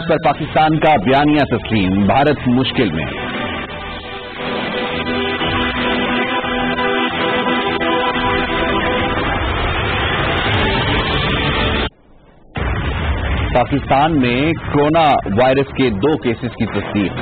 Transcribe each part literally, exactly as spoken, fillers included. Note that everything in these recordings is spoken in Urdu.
وائرس پر پاکستان کا بیانیہ تسلیم، بھارت مشکل میں۔ پاکستان میں کورونا وائرس کے دو کیسز کی تصدیق۔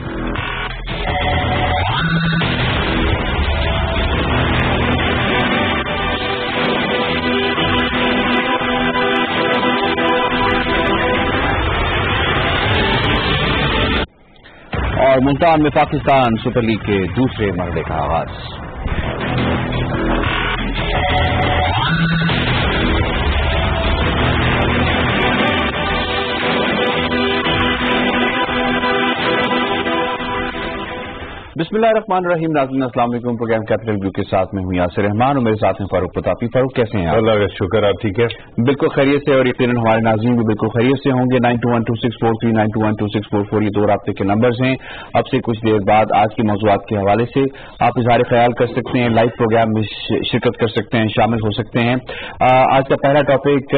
اور ملتان میں پاکستان سپر لیگ کے دوسرے مرحلے کا آغاز۔ بسم اللہ الرحمن الرحیم۔ ناظرین السلام علیکم۔ پروگرام کیپٹل ویو کے ساتھ میں ہوں یاسر رحمان اور میرے ساتھ ہیں فاروق پرتاپی۔ فاروق کیسے ہیں آپ؟ اللہ کا شکر، آپ ٹھیک ہے؟ بالکل خیریت سے، اور یقیناً ہمارے ناظرین بھی بالکل خیریت سے ہوں گے۔ Nine two one two six four three nine two one two six four four یہ دو رابطے کے نمبرز ہیں۔ اب سے کچھ دیر بعد آج کے موضوعات کے حوالے سے آپ اظہار خیال کر سکتے ہیں، لائیو پروگرام میں شرکت کر سکتے ہیں، شامل ہو سکتے ہیں۔ آج کا پہلا ٹاپک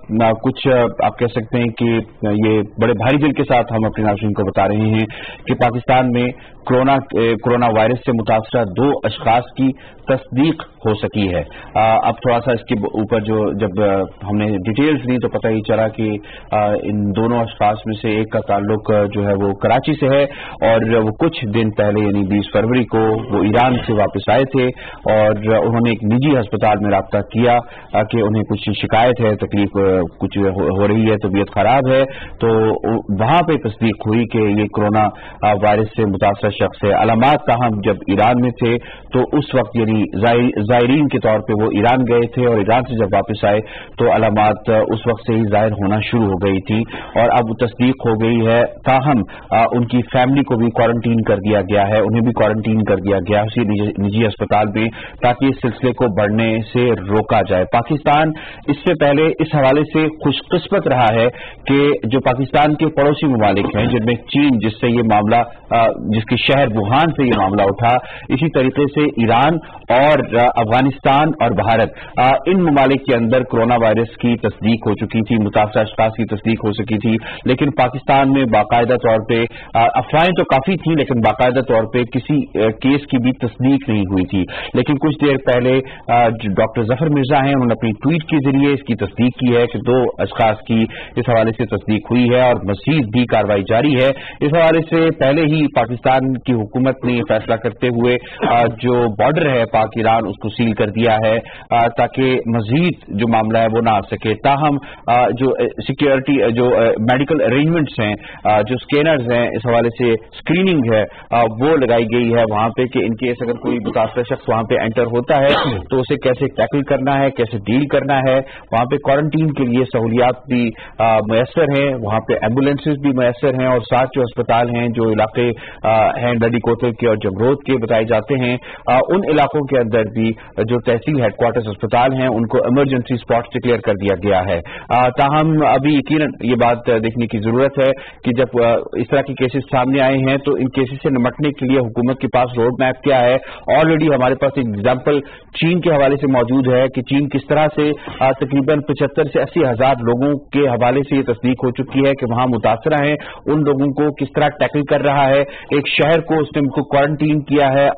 کچھ آپ کہہ سکتے ہیں کہ یہ بڑے بھاری دل کے ساتھ ہم اپنے ناظرین کو بتا رہے ہیں کہ پاکستان میں کورونا کورونا وائرس سے متاثرہ دو اشخاص کی تصدیق ہو سکی ہے۔ اب تھوڑا سا اس کے اوپر جو جب ہم نے ڈیٹیلز لی تو پتہ ہی چلا کہ ان دونوں اشخاص میں سے ایک کا تعلق جو ہے وہ کراچی سے ہے، اور وہ کچھ دن پہلے یعنی بیس فروری کو وہ ایران سے واپس آئے تھے، اور انہوں نے ایک نجی ہسپتال میں رابطہ کیا کہ انہیں کچھ شکایت ہے، تکلیف کچھ ہو رہی ہے، طبیعت خراب ہے، تو وہاں پہ تصدیق ہوئی کہ یہ کورونا وائرس سے متاثرہ شخص ہے۔ علامات تاہم جب ایران میں تھے تو اس وقت یعنی زائرین کے طور پہ وہ ایران گئے تھے، اور ایران سے جب واپس آئے تو علامات اس وقت سے ہی ظاہر ہونا شروع ہو گئی تھی، اور اب تصدیق ہو گئی ہے۔ تاہم ان کی فیملی کو بھی کوارنٹین کر دیا گیا ہے، انہیں بھی کوارنٹین کر دیا گیا ہے اسی نجی اسپتال میں، تاکہ اس سلسلے کو بڑھنے سے روکا جائے۔ پاکستان اس سے پہلے اس حوالے سے خوش قسمت رہا ہے کہ جو پاکستان کے پڑوسی ممالک ہیں، جن میں چین جس سے یہ معاملہ جس کے شہر ووہان سے یہ معاملہ اٹھا، اسی طریقے سے ایران اور افغانستان اور بھارت، ان ممالک کے اندر کورونا وائرس کی تصدیق ہو چکی تھی، متاثرہ اشخاص کی تصدیق ہو سکی تھی، لیکن پاکستان میں باقاعدہ طور پہ افواہیں تو کافی تھیں، لیکن باقاعدہ طور پہ کسی کیس کی بھی تصدیق نہیں ہوئی تھی۔ لیکن کچھ دیر پہلے ڈاکٹر ظفر مرزا ہیں، انہوں نے اپنی ٹویٹ کے ذریعے اس کی تصدیق کی ہے کہ دو اشخاص کی اس حوالے سے تصدیق ہوئی ہے، اور مزید بھی کارروائی جاری ہے۔ اس حوالے سے پہلے ہی پاکستان کی حکومت نے یہ فیصلہ کرتے ہوئے جو بارڈر ہے پاک ایران اس کو سیل کر دیا ہے، تاکہ مزید جو معاملہ ہے وہ نہ آ سکے۔ تاہم جو سیکیورٹی جو میڈیکل ارینجمنٹس ہیں، جو سکینرز ہیں، اس حوالے سے اسکریننگ ہے وہ لگائی گئی ہے وہاں پہ کہ ان کیس اگر کوئی متاثرہ شخص وہاں پہ انٹر ہوتا ہے تو اسے کیسے ٹیکل کرنا ہے، کیسے ڈیل کرنا ہے۔ وہاں پہ کوارنٹین کے لیے سہولیات بھی میسر ہیں، وہاں پہ ایمبولینسز بھی میسر ہیں، اور ساتھ جو اسپتال ہیں جو علاقے ہیں ڈڈی کوتل کے اور جمرود کے بتائے جاتے ہیں، ان علاقوں کے اندر بھی جو تحصیل ہیڈ کوارٹرز اسپتال ہیں ان کو ایمرجنسی اسپاٹ ڈکلیئر کر دیا گیا ہے۔ تاہم ابھی یقیناً یہ بات دیکھنے کی ضرورت ہے کہ جب اس طرح کے کیسز سامنے آئے ہیں تو ان کیسز سے نمٹنے کے لیے حکومت کے پاس روڈ میپ کیا ہے۔ آلریڈی ہمارے پاس ایک ایگزامپل چین کے حوالے سے موجود ہے کہ چین کس طرح سے تقریباً پچہتر سے اسی ہزار لوگوں کے حوالے سے یہ تصدیق ہو چکی ہے کہ وہاں متاثرہ ہیں، ان لوگوں کو کس طرح ٹیکل کر رہا ہے۔ ایک شہر کو اس نے کو کوارنٹین کیا ہے،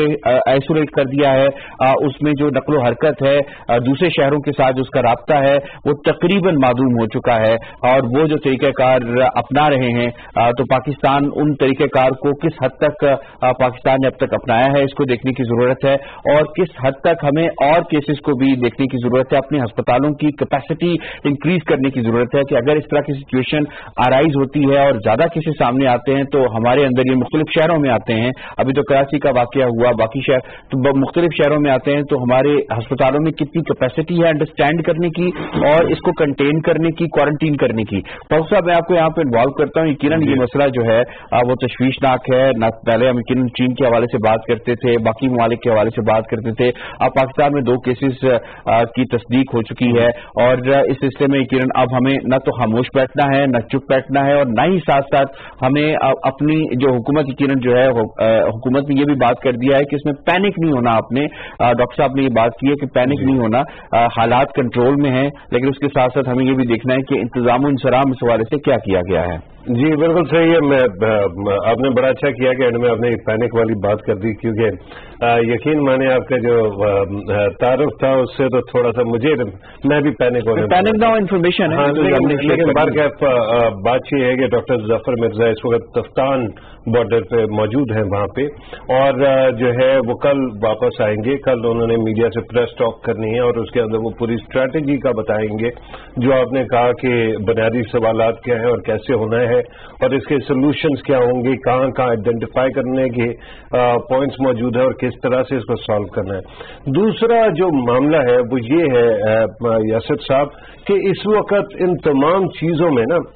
آئسولیٹ کر دیا ہے، اس میں جو نقل و حرکت ہے دوسرے شہروں کے ساتھ جو اس کا رابطہ ہے وہ تقریباً معدوم ہو چکا ہے، اور وہ جو طریقہ کار اپنا رہے ہیں تو پاکستان ان طریقہ کار کو کس حد تک پاکستان نے اب تک اپنایا ہے اس کو دیکھنے کی ضرورت ہے، اور کس حد تک ہمیں اور کیسز کو بھی دیکھنے کی ضرورت ہے۔ اپنے ہسپتالوں کی کیپیسٹی انکریز کرنے کی ضرورت ہے کہ اگر اس طرح کی سچویشن آرائز ہوتی ہے اور زیادہ کیسز سامنے آتے ہیں تو ہمارے اندر یہ مختلف شہروں میں آتے ہیں، ابھی تو کراچی کا واقعہ ہوا، باقی شہر تو مختلف شہروں میں آتے ہیں، تو ہمارے ہسپتالوں میں کتنی کیپیسٹی ہے انڈرسٹینڈ کرنے کی اور اس کو کنٹین کرنے کی، کوارنٹین کرنے کی۔ فاروق صاحب میں آپ کو یہاں پہ انوالو کرتا ہوں، یقیناً یہ مسئلہ جو ہے وہ تشویشناک ہے۔ نہ پہلے ہم یقیناً چین کے حوالے سے بات کرتے تھے، باقی ممالک کے حوالے سے بات کرتے تھے، اب پاکستان میں دو کیسز کی تصدیق ہو چکی ہے، اور اس سلسلے میں یقیناً اب ہمیں نہ تو خاموش بیٹھنا ہے، نہ چپ بیٹھنا ہے، اور نہ ہی ساتھ ساتھ ہمیں اپنی جو حکومت یقیناً جو ہے حکومت نے یہ بھی بات کر دیا ہے کہ اس میں پینک نہیں ہونا۔ آپ نے ڈاکٹر صاحب نے یہ بات کی ہے کہ پینک نہیں ہونا، حالات کنٹرول میں ہیں، لیکن اس کے ساتھ ساتھ ہمیں یہ بھی دیکھنا ہے کہ انتظام و انصرام اس حوالے سے کیا کیا گیا ہے۔ جی بالکل صحیح ہے. میں آپ نے بڑا اچھا کیا کہ اینڈ میں آپ نے پینک والی بات کر دی, کیونکہ یقین مانے آپ کا جو تعارف تھا اس سے تو تھوڑا سا مجھے میں بھی پینک ہونے پینک نہ انفارمیشن ہے. لیکن بار بات یہ ہے کہ ڈاکٹر ظفر مرزا اس وقت تفتان بارڈر پہ موجود ہیں وہاں پہ, اور جو ہے وہ کل واپس آئیں گے. کل انہوں نے میڈیا سے پریس ٹاک کرنی ہے اور اس کے اندر وہ پوری اسٹریٹجی کا بتائیں گے, جو آپ نے کہا کہ بنیادی سوالات کیا ہیں اور کیسے ہونا ہے اور اس کے سولوشنز کیا ہوں گے, کہاں کہاں آئیڈینٹیفائی کرنے کے پوائنٹس موجود ہیں اور کس طرح سے اس کو سالو کرنا ہے. دوسرا جو معاملہ ہے وہ یہ ہے یاسر صاحب کہ اس وقت ان تمام چیزوں میں نا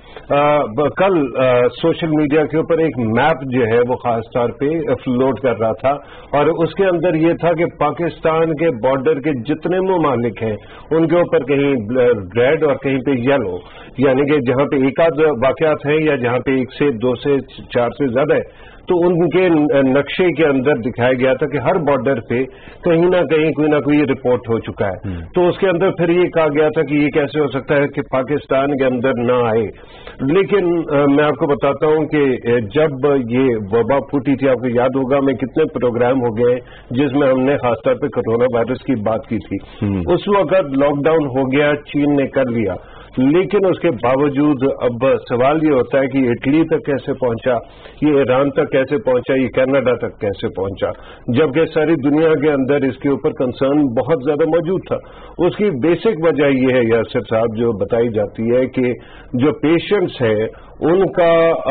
کل سوشل میڈیا کے اوپر ایک میپ جو ہے وہ خاص طور پہ فلوٹ کر رہا تھا, اور اس کے اندر یہ تھا کہ پاکستان کے بارڈر کے جتنے ممالک ہیں ان کے اوپر کہیں ریڈ اور کہیں پہ یلو, یعنی کہ جہاں پہ ایک آدھ واقعات ہیں یا جہاں پہ ایک سے دو سے چار سے زیادہ ہے, تو ان کے نقشے کے اندر دکھایا گیا تھا کہ ہر بارڈر پہ کہیں نہ کہیں کوئی نہ کوئی رپورٹ ہو چکا ہے. تو اس کے اندر پھر یہ کہا گیا تھا کہ یہ کیسے ہو سکتا ہے کہ پاکستان کے اندر نہ آئے. لیکن میں آپ کو بتاتا ہوں کہ جب یہ وبا پھوٹی تھی, آپ کو یاد ہوگا میں کتنے پروگرام ہو گئے جس میں ہم نے خاص طور پہ کرونا وائرس کی بات کی تھی. اس وقت لاک ڈاؤن ہو گیا, چین نے کر لیا, لیکن اس کے باوجود اب سوال یہ ہوتا ہے کہ اٹلی تک کیسے پہنچا, یہ ایران تک کیسے پہنچا, یہ کینیڈا تک کیسے پہنچا, جبکہ ساری دنیا کے اندر اس کے اوپر کنسرن بہت زیادہ موجود تھا. اس کی بیسک وجہ یہ ہے یاسر صاحب جو بتائی جاتی ہے کہ جو پیشنٹس ہیں ان کا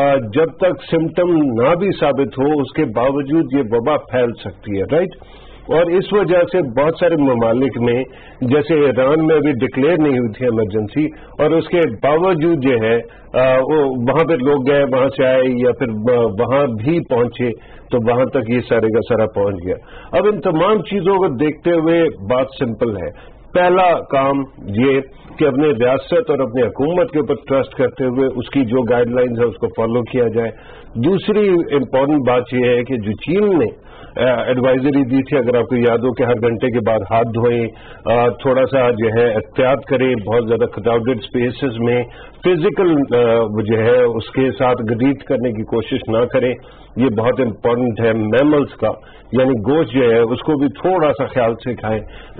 جب تک سمٹم نہ بھی ثابت ہو اس کے باوجود یہ وبا پھیل سکتی ہے, رائٹ. اور اس وجہ سے بہت سارے ممالک میں جیسے ایران میں ابھی ڈکلیئر نہیں ہوئی تھی ایمرجنسی, اور اس کے باوجود جو ہے وہاں پہ لوگ گئے, وہاں سے آئے یا پھر وہاں بھی پہنچے تو وہاں تک یہ سارے کا سارا پہنچ گیا. اب ان تمام چیزوں کو دیکھتے ہوئے بات سمپل ہے. پہلا کام یہ کہ اپنے ریاست اور اپنی حکومت کے اوپر ٹرسٹ کرتے ہوئے اس کی جو گائیڈ لائنز ہے اس کو فالو کیا جائے. دوسری امپورٹنٹ بات یہ ہے کہ جو چین نے ایڈوائزری دی تھی, اگر آپ کو یاد ہو کہ ہر گھنٹے کے بعد ہاتھ دھوئیں, تھوڑا سا جو ہے احتیاط کریں, بہت زیادہ کراؤڈڈ اسپیسز میں فزیکل جو ہے اس کے ساتھ گریٹ کرنے کی کوشش نہ کریں, یہ بہت امپورٹنٹ ہے. میملز کا یعنی گوشت جو ہے اس کو بھی تھوڑا سا خیال سے کھائیں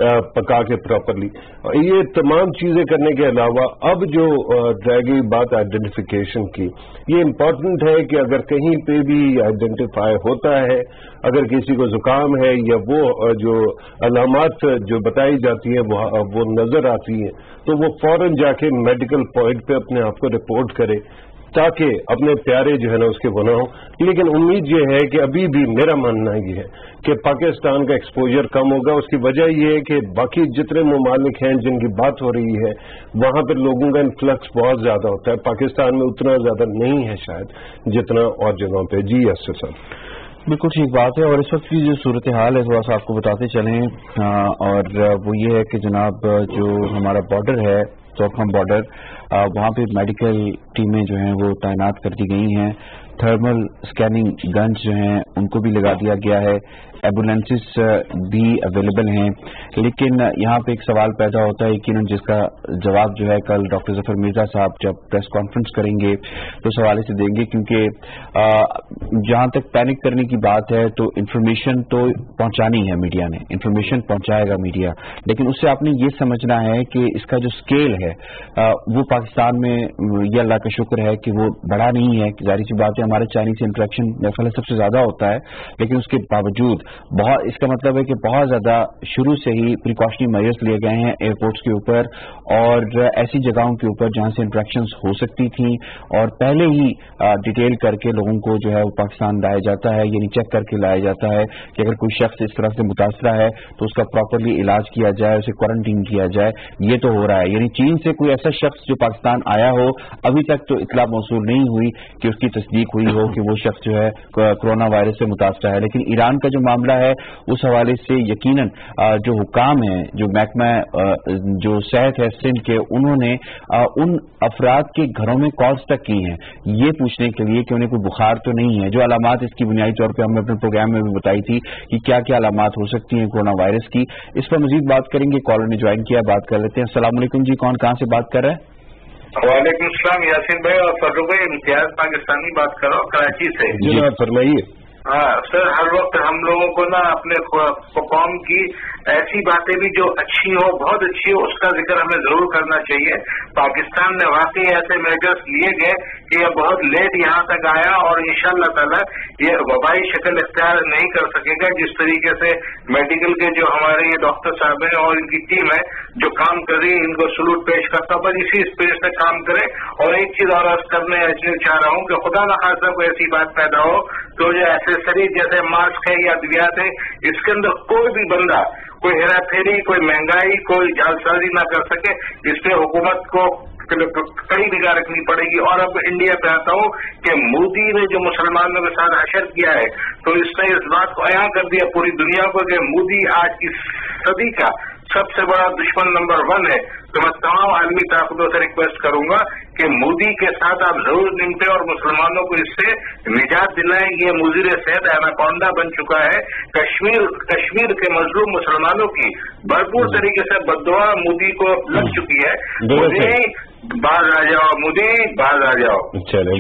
پکا کے پراپرلی. یہ تمام چیزیں کرنے کے علاوہ اب جو رہ گئی بات آئیڈینٹیفیکیشن کی, یہ امپورٹنٹ ہے کہ اگر کہیں پہ بھی آئیڈینٹیفائی ہوتا ہے, اگر کسی کو زکام ہے یا وہ جو علامات جو بتائی جاتی ہیں وہ نظر آتی ہیں, تو وہ فوراً جا کے میڈیکل پوائنٹ پہ اپنے آپ کو رپورٹ کرے تاکہ اپنے پیارے جو ہے نا اس کے وہ نہ ہو. لیکن امید یہ ہے کہ ابھی بھی میرا ماننا یہ ہے کہ پاکستان کا ایکسپوجر کم ہوگا. اس کی وجہ یہ ہے کہ باقی جتنے ممالک ہیں جن کی بات ہو رہی ہے وہاں پہ لوگوں کا انفلکس بہت زیادہ ہوتا ہے, پاکستان میں اتنا زیادہ نہیں ہے شاید جتنا اور جگہوں پہ. جی یاسر صاحب بالکل ٹھیک بات ہے. اور اس وقت کی جو صورتحال ہے تھوڑا سا آپ کو بتاتے چلیں, اور وہ یہ ہے کہ جناب جو ہمارا بارڈر ہے چوکم بارڈر, وہاں پہ میڈیکل ٹیمیں جو ہیں وہ تعینات کر دی گئی ہیں, تھرمل اسکیننگ گنز جو ہیں ان کو بھی لگا دیا گیا ہے, ایمبولینسز بھی اویلیبل ہیں. لیکن یہاں پہ ایک سوال پیدا ہوتا ہے یقیناً جس کا جواب جو ہے کل ڈاکٹر ظفر مرزا صاحب جب پریس کانفرنس کریں گے تو اس حوالے سے دیں گے, کیونکہ جہاں تک پینک کرنے کی بات ہے تو انفارمیشن تو پہنچانی ہے میڈیا نے, انفارمیشن پہنچائے گا میڈیا, لیکن اس سے آپ نے یہ سمجھنا ہے کہ اس کا جو اسکیل ہے وہ پاکستان میں یہ اللہ کا شکر ہے کہ وہ بڑا نہیں ہے. ظاہر سی بات ہے ہمارے چائنیز سے انٹریکشن میرے خیال سب سے زیادہ ہوتا ہے, لیکن اس کے باوجود بہت اس کا مطلب ہے کہ بہت زیادہ شروع سے ہی پریکاشنری میجرز لیے گئے ہیں ایئرپورٹس کے اوپر اور ایسی جگہوں کے اوپر جہاں سے انٹریکشنز ہو سکتی تھیں, اور پہلے ہی ڈیٹیل کر کے لوگوں کو جو ہے وہ پاکستان لایا جاتا ہے, یعنی چیک کر کے لایا جاتا ہے کہ اگر کوئی شخص اس طرح سے متاثرہ ہے تو اس کا پراپرلی علاج کیا جائے, اسے کوارنٹین کیا جائے. یہ تو ہو رہا ہے, یعنی چین سے کوئی ایسا شخص جو پاکستان آیا ہو ابھی تک تو اطلاع موصول نہیں ہوئی کہ اس کی تصدیق ہوئی ہو کہ وہ شخص جو ہے کورونا وائرس سے متاثرہ ہے. لیکن ایران کا جو معاملہ ہے اس حوالے سے یقیناً جو حکام ہیں, جو محکمہ جو صحت ہے سندھ کے, انہوں نے ان افراد کے گھروں میں کالز تک کی ہیں یہ پوچھنے کے لیے کہ انہیں کوئی بخار تو نہیں ہے. جو علامات اس کی بنیادی طور پہ ہم نے اپنے پروگرام میں بھی بتائی تھی کہ کیا کیا علامات ہو سکتی ہیں کورونا وائرس کی. اس پر مزید بات کریں گے, کالر نے جوائن کیا, بات کر لیتے ہیں. السلام علیکم جی, کون کہاں سے بات کر رہے ہیں؟ वालेकुम अस्सलाम यासीन भाई और फर्रुख भाई, इम्तियाज पाकिस्तानी बात कर रहा हूँ कराची से। जी आप फरमाइए। हाँ सर, हर वक्त हम लोगों को ना अपने कौम की ऐसी बातें भी जो अच्छी हो, बहुत अच्छी हो, उसका जिक्र हमें जरूर करना चाहिए। पाकिस्तान में वाकई ऐसे मेजर्स लिए गए कि यह बहुत लेट यहाँ तक आया और इंशाअल्लाह ताला ये वबाई शक्ल इख्तियार नहीं कर सकेगा। जिस तरीके से मेडिकल के जो हमारे ये डॉक्टर साहब हैं और इनकी टीम है जो काम कर रही है, इनको सलूट पेश करता हूं, बस इसी स्पेस से काम करें। और एक चीज और अर्ज करने चाह रहा हूँ कि खुदा न खासा कोई ऐसी बात पैदा हो तो जो एक्सेसरी जैसे मास्क है या अद्वियात है, इसके अंदर कोई भी बंदा कोई हेरा फेरी, कोई महंगाई, कोई जालसाजी ना कर सके। इस पे हुकूमत को कड़ी निगाह रखनी पड़ेगी। और अब इंडिया पे आता हूँ कि मोदी ने जो मुसलमानों के साथ हशर किया है, तो इसने इस बात को अयां कर दिया पूरी दुनिया को कि मोदी आज की सदी का सबसे बड़ा दुश्मन नंबर वन है। तो मैं तमाम आलमी ताकतों से रिक्वेस्ट करूंगा कि मोदी के साथ आप जरूर निपटे और मुसलमानों को इससे निजात दिलाएं। ये मुजीर सेहत एनाकोंडा बन चुका है। कश्मीर कश्मीर के मजलूम मुसलमानों की भरपूर तरीके से बद्दुआ मोदी को लग चुकी है। मोदी बाहर आ जाओ, मोदी बाहर आ जाओ। चले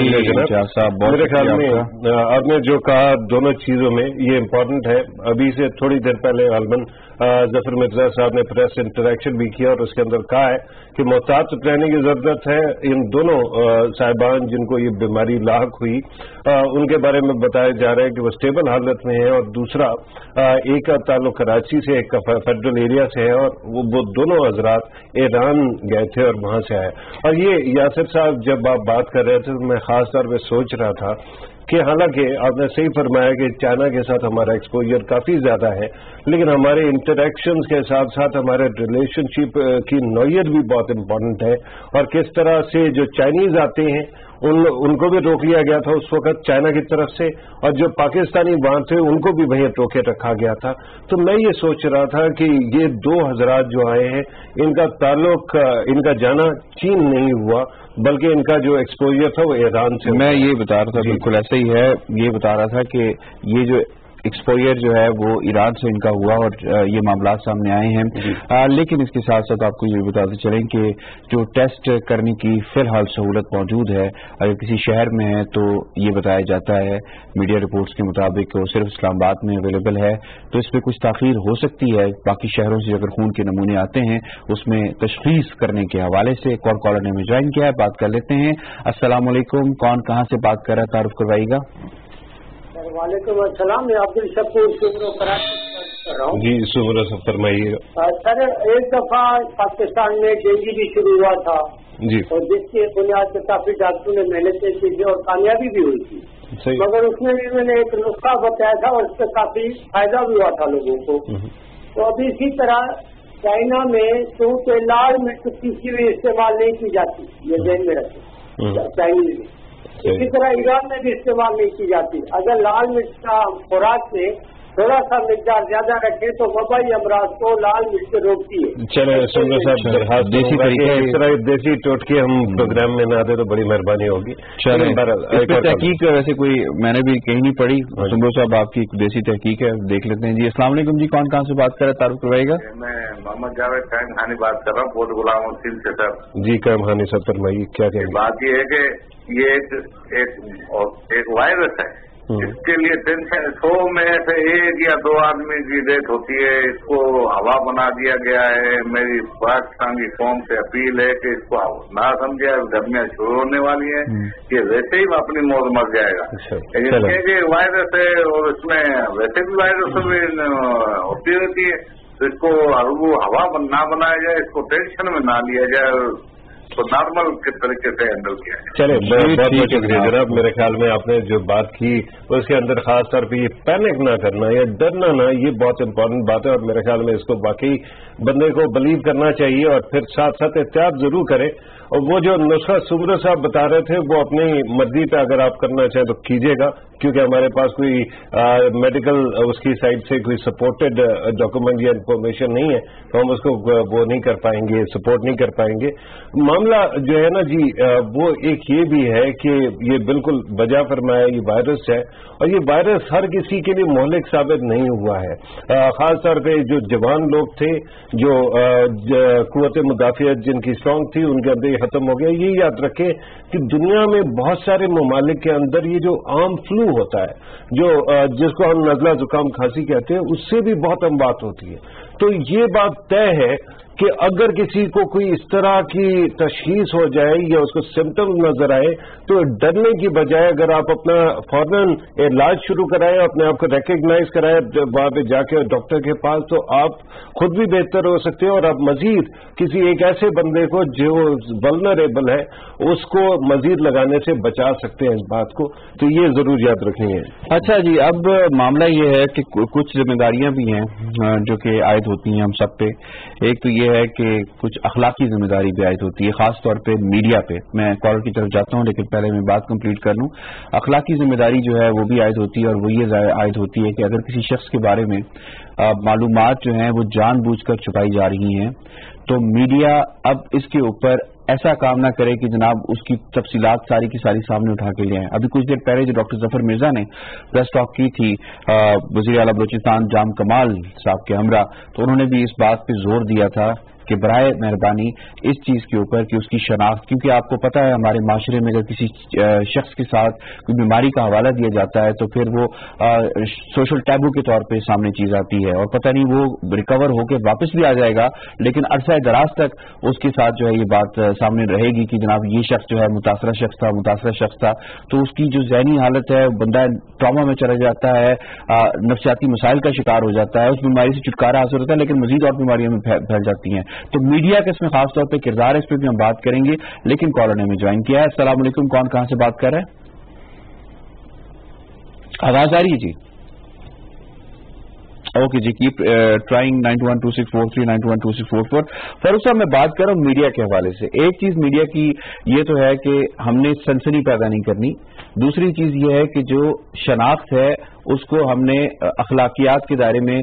मेरे ख्याल में आपने जो कहा दोनों चीजों में ये इम्पोर्टेंट है। अभी से थोड़ी देर पहले गालबन जफर मिर्जा साहब ने प्रेस इंटरेक्शन भी किया और उसके अंदर कहा है कि मोहतात रहने की जरूरत है। इन दोनों साहिबान जिनको ये बीमारी लाहक हुई आ, उनके बारे में बताया जा रहा है कि वो स्टेबल हालत में है। और दूसरा आ, एक का ताल्लुक कराची से, एक का फेडरल एरिया से है और वो, वो दोनों हजरात ईरान गए थे और वहां से आए। और ये यासिर साहब जब आप बात कर रहे थे तो मैं खास तौर पर सोच रहा था कि हालांकि आपने सही फरमाया कि चाइना के साथ हमारा एक्सपोजर काफी ज्यादा है, लेकिन हमारे इंटरेक्शंस के साथ साथ हमारे रिलेशनशिप की नौयत भी बहुत इम्पोर्टेंट है। और किस तरह से जो चाइनीज आते हैं उन उनको भी रोक लिया गया था उस वक्त चाइना की तरफ से, और जो पाकिस्तानी वहां थे उनको भी वहीं रोके रखा गया था। तो मैं ये सोच रहा था कि ये दो हजरात जो आए हैं इनका ताल्लुक, इनका जाना चीन नहीं हुआ बल्कि इनका जो एक्सपोजर था वो ईरान से। मैं ये बता रहा था, बिल्कुल ऐसा ही है। ये बता रहा था कि ये जो एक्सपोजर जो है वो ईरान से इनका हुआ और ये मामला सामने आए हैं। आ, लेकिन इसके साथ साथ आपको ये बताते चलें कि जो टेस्ट करने की फिलहाल सहूलत मौजूद है, अगर किसी शहर में है तो ये बताया जाता है मीडिया रिपोर्ट्स के मुताबिक वो सिर्फ इस्लामाबाद में अवेलेबल है। तो इस पर कुछ ताखीर हो सकती है। बाकी शहरों से अगर खून के नमूने आते हैं उसमें तशखीस करने के हवाले से एक और कॉलर ने हमें ज्वाइन किया है, बात कर लेते हैं। अस्सलाम वालेकुम, कौन कहाँ से बात कर रहा है, तारुफ करवाइएगा। वालेकुम अस्सलाम, मैं अब्दुल शकूर सुमरो कराची कर रहा हूँ। जी सुमरो सब फरमाइएगा। सर, एक दफा पाकिस्तान में डेंगू भी शुरू हुआ था जी, और जिसकी बुनियाद पर काफी डॉक्टरों ने मेहनत की थी और कामयाबी भी हुई थी। सही। मगर उसमें भी मैंने एक नुस्खा बताया था और उससे काफी फायदा भी हुआ था लोगों को। तो अभी इसी तरह चाइना में क्योंकि लाल मिर्च किसी भी इस्तेमाल नहीं की जाती, ये ध्यान में रखें चाइनीज में। इसी तरह ईरान में भी इस्तेमाल नहीं की जाती। अगर लाल मिर्च का खुराक से थोड़ा सा मिकदार ज्यादा रखें तो वबाई अमराज को लाल मिर्च रोकती है। चले सुमरो साहब, दरखास्त देसी तरीके इस तरह देसी टोटके हम प्रोग्राम में ना दे तो बड़ी मेहरबानी होगी। चले तहकीक वैसे कोई मैंने भी कहीं नहीं पढ़ी। सुमरो साहब आपकी देसी तहकीक है, देख लेते हैं जी। अस्सलाम वालेकुम जी, कौन कहाँ से बात कर रहे हैं, तारुफ करवाइएगा। मैं मोहम्मद जावेद कायम खानी बात कर रहा हूँ, बहुत गुलाम उद्दीन से। सर जी कायम खानी सर फरमाइए, क्या कहेंगे। बात ये है कि ये एक एक, एक वायरस है, इसके लिए टेंशन सौ में से एक या दो आदमी की डेथ होती है। इसको हवा बना दिया गया है। मेरी पाकिस्तान की कौम से अपील है कि इसको ना समझे, गर्मियां शुरू होने वाली है, ये वैसे ही अपनी मौत मर जाएगा। इसके वायरस है और इसमें वैसे भी वायरस होती रहती है, तो इसको हवा ना बनाया जाए, इसको टेंशन में ना लिया जाए, तो नॉर्मल के तरीके से हैंडल किया है। चले बहुत बहुत शुक्रिया जनाब। मेरे ख्याल में आपने जो बात की उसके अंदर खास तौर पे ये पैनिक ना करना या डरना ना, ये बहुत इंपॉर्टेंट बात है और मेरे ख्याल में इसको बाकी बंदे को बिलीव करना चाहिए और फिर साथ साथ एहतियात जरूर करें। और वो जो नुस्खा सुमरो साहब बता रहे थे वो अपनी मर्जी पे अगर आप करना चाहें तो कीजिएगा, کیونکہ ہمارے پاس کوئی میڈیکل اس کی سائڈ سے کوئی سپورٹڈ ڈاکومنٹ یا انفارمیشن نہیں ہے تو ہم اس کو وہ نہیں کر پائیں گے، سپورٹ نہیں کر پائیں گے. معاملہ جو ہے نا جی وہ ایک یہ بھی ہے کہ یہ بالکل بجا فرمایا یہ وائرس ہے، اور یہ وائرس ہر کسی کے لیے مہلک ثابت نہیں ہوا ہے. خاص طور پہ جو جوان لوگ تھے، جو قوت مدافعت جن کی اسٹرانگ تھی، ان کے اندر یہ ختم ہو گیا. یہ یاد رکھیں کہ دنیا میں بہت سارے ممالک کے اندر یہ جو عام فلو ہوتا ہے، جو جس کو ہم نزلہ زکام کھانسی کہتے ہیں، اس سے بھی بہت اموات ہوتی ہے. تو یہ بات طے ہے کہ اگر کسی کو کوئی اس طرح کی تشخیص ہو جائے یا اس کو سمٹم نظر آئے تو ڈرنے کی بجائے اگر آپ اپنا فوراً علاج شروع کرائیں، اپنے آپ کو ریکگنائز کرائیں وہاں پہ جا کے ڈاکٹر کے پاس، تو آپ خود بھی بہتر ہو سکتے ہیں اور آپ مزید کسی ایک ایسے بندے کو جو ولنریبل ہے اس کو مزید لگانے سے بچا سکتے ہیں اس بات کو. تو یہ ضرور یاد رکھنی ہے. اچھا جی، اب معاملہ یہ ہے کہ کچھ ذمہ داریاں بھی ہیں جو کہ عائد ہوتی ہیں ہم سب پہ. ایک تو یہ ہے کہ کچھ اخلاقی ذمہ داری بھی عائد ہوتی ہے، خاص طور پہ میڈیا پہ. میں کالر کی طرف جاتا ہوں لیکن پہلے میں بات کمپلیٹ کر لوں. اخلاقی ذمہ داری جو ہے وہ بھی عائد ہوتی ہے، اور وہ یہ عائد ہوتی ہے کہ اگر کسی شخص کے بارے میں معلومات جو ہیں وہ جان بوجھ کر چھپائی جا رہی ہیں تو میڈیا اب اس کے اوپر ایسا کام نہ کرے کہ جناب اس کی تفصیلات ساری کی ساری سامنے اٹھا کے لے آئیں. ابھی کچھ دیر پہلے جو ڈاکٹر ظفر مرزا نے پریس ٹاک کی تھی وزیر اعلیٰ بلوچستان جام کمال صاحب کے ہمراہ، تو انہوں نے بھی اس بات پہ زور دیا تھا کہ برائے مہربانی اس چیز کے اوپر کہ اس کی شناخت، کیونکہ آپ کو پتہ ہے ہمارے معاشرے میں اگر کسی شخص کے ساتھ کوئی بیماری کا حوالہ دیا جاتا ہے تو پھر وہ سوشل ٹیبو کے طور پہ سامنے چیز آتی ہے، اور پتہ نہیں وہ ریکور ہو کے واپس بھی آ جائے گا لیکن عرصہ دراز تک اس کے ساتھ جو ہے یہ بات سامنے رہے گی کہ جناب یہ شخص جو ہے متاثرہ شخص تھا متاثرہ شخص تھا تو اس کی جو ذہنی حالت ہے بندہ ٹراما میں چلا جاتا ہے، نفسیاتی مسائل کا شکار ہو جاتا ہے، اس بیماری سے چھٹکارا حاصل ہوتا ہے لیکن مزید اور بیماریاں میں پھیل جاتی ہیں. تو میڈیا کا اس میں خاص طور پہ کردار ہے، اس پہ بھی ہم بات کریں گے. لیکن کالر نے ہمیں جوائن کیا ہے. السلام علیکم، کون کہاں سے بات کر رہے ہیں؟ آواز آ رہی ہے جی؟ اوکے جی، keep trying. Nine two one two six four three nine two one two six four four. Farooq sahib میں بات کر رہا ہوں میڈیا کے حوالے سے. ایک چیز میڈیا کی یہ تو ہے کہ ہم نے سنسنی پیدا نہیں کرنی، دوسری چیز یہ ہے کہ جو شناخت ہے اس کو ہم نے اخلاقیات کے دائرے میں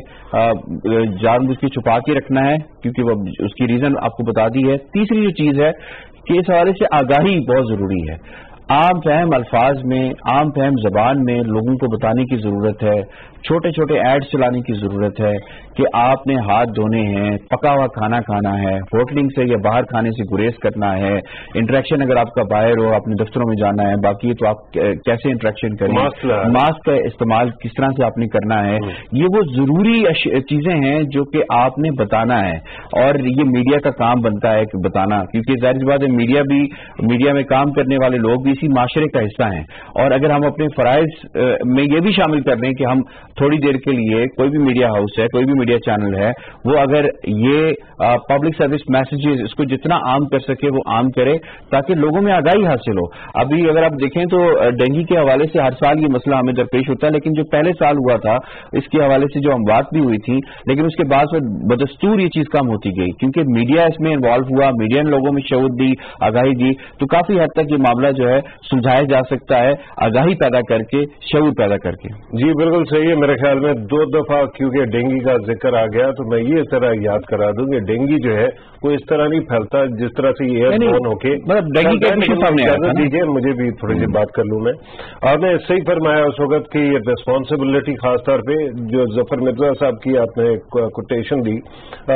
جان بوجھ کے چھپا کے رکھنا ہے کیونکہ وہ اس کی ریزن آپ کو بتا دی ہے. تیسری جو چیز ہے کہ اس حوالے سے آگاہی بہت ضروری ہے. عام فہم الفاظ میں، عام فہم زبان میں لوگوں کو بتانے کی ضرورت ہے، چھوٹے چھوٹے ایڈ چلانے کی ضرورت ہے کہ آپ نے ہاتھ دھونے ہیں، پکا ہوا کھانا کھانا ہے، ہوٹلنگ سے یا باہر کھانے سے گریز کرنا ہے، انٹریکشن اگر آپ کا باہر ہو اپنے دفتروں میں جانا ہے، باقی تو آپ کیسے انٹریکشن کریں، ماسک کا استعمال کس طرح سے آپ نے کرنا ہے. یہ وہ ضروری چیزیں ہیں جو کہ آپ نے بتانا ہے اور یہ میڈیا کا کام بنتا ہے کہ بتانا، کیونکہ ظاہر سی بات ہے میڈیا بھی میڈیا میں کام کرنے والے لوگ بھی اسی معاشرے کا حصہ ہیں. اور اگر ہم اپنے فرائض میں یہ بھی شامل کر لیں کہ ہم تھوڑی دیر کے لیے کوئی بھی میڈیا ہاؤس ہے، کوئی بھی میڈیا چینل ہے، وہ اگر یہ پبلک سروس میسیجز اس کو جتنا عام کر سکے وہ عام کرے تاکہ لوگوں میں آگاہی حاصل ہو. ابھی اگر آپ دیکھیں تو ڈینگی کے حوالے سے ہر سال یہ مسئلہ ہمیں درپیش ہوتا ہے، لیکن جو پہلے سال ہوا تھا اس کے حوالے سے جو اموات بھی ہوئی تھی، لیکن اس کے بعد بدستور یہ چیز کم ہوتی گئی کیونکہ میڈیا اس میں انوالو ہوا، میڈیا نے لوگوں میں شعور دی، آگاہی دی، تو کافی حد تک یہ معاملہ جو ہے سلجھایا جا سکتا ہے آگاہی پیدا کر کے، شعور پیدا کر کے. جی بالکل صحیح ہے. میرے خیال میں دو دفعہ کیونکہ ڈینگی کا ذکر آ گیا تو میں یہ اس طرح یاد کرا دوں کہ ڈینگی جو ہے وہ اس طرح نہیں پھیلتا جس طرح سے یہ ایئر بورن ہو کے دیجیے. مجھے بھی تھوڑی سی بات کر لوں میں. آپ نے صحیح فرمایا اس وقت کی یہ ریسپانسبلٹی خاص طور پہ جو ظفر مرزا صاحب کی آپ نے کوٹیشن دی،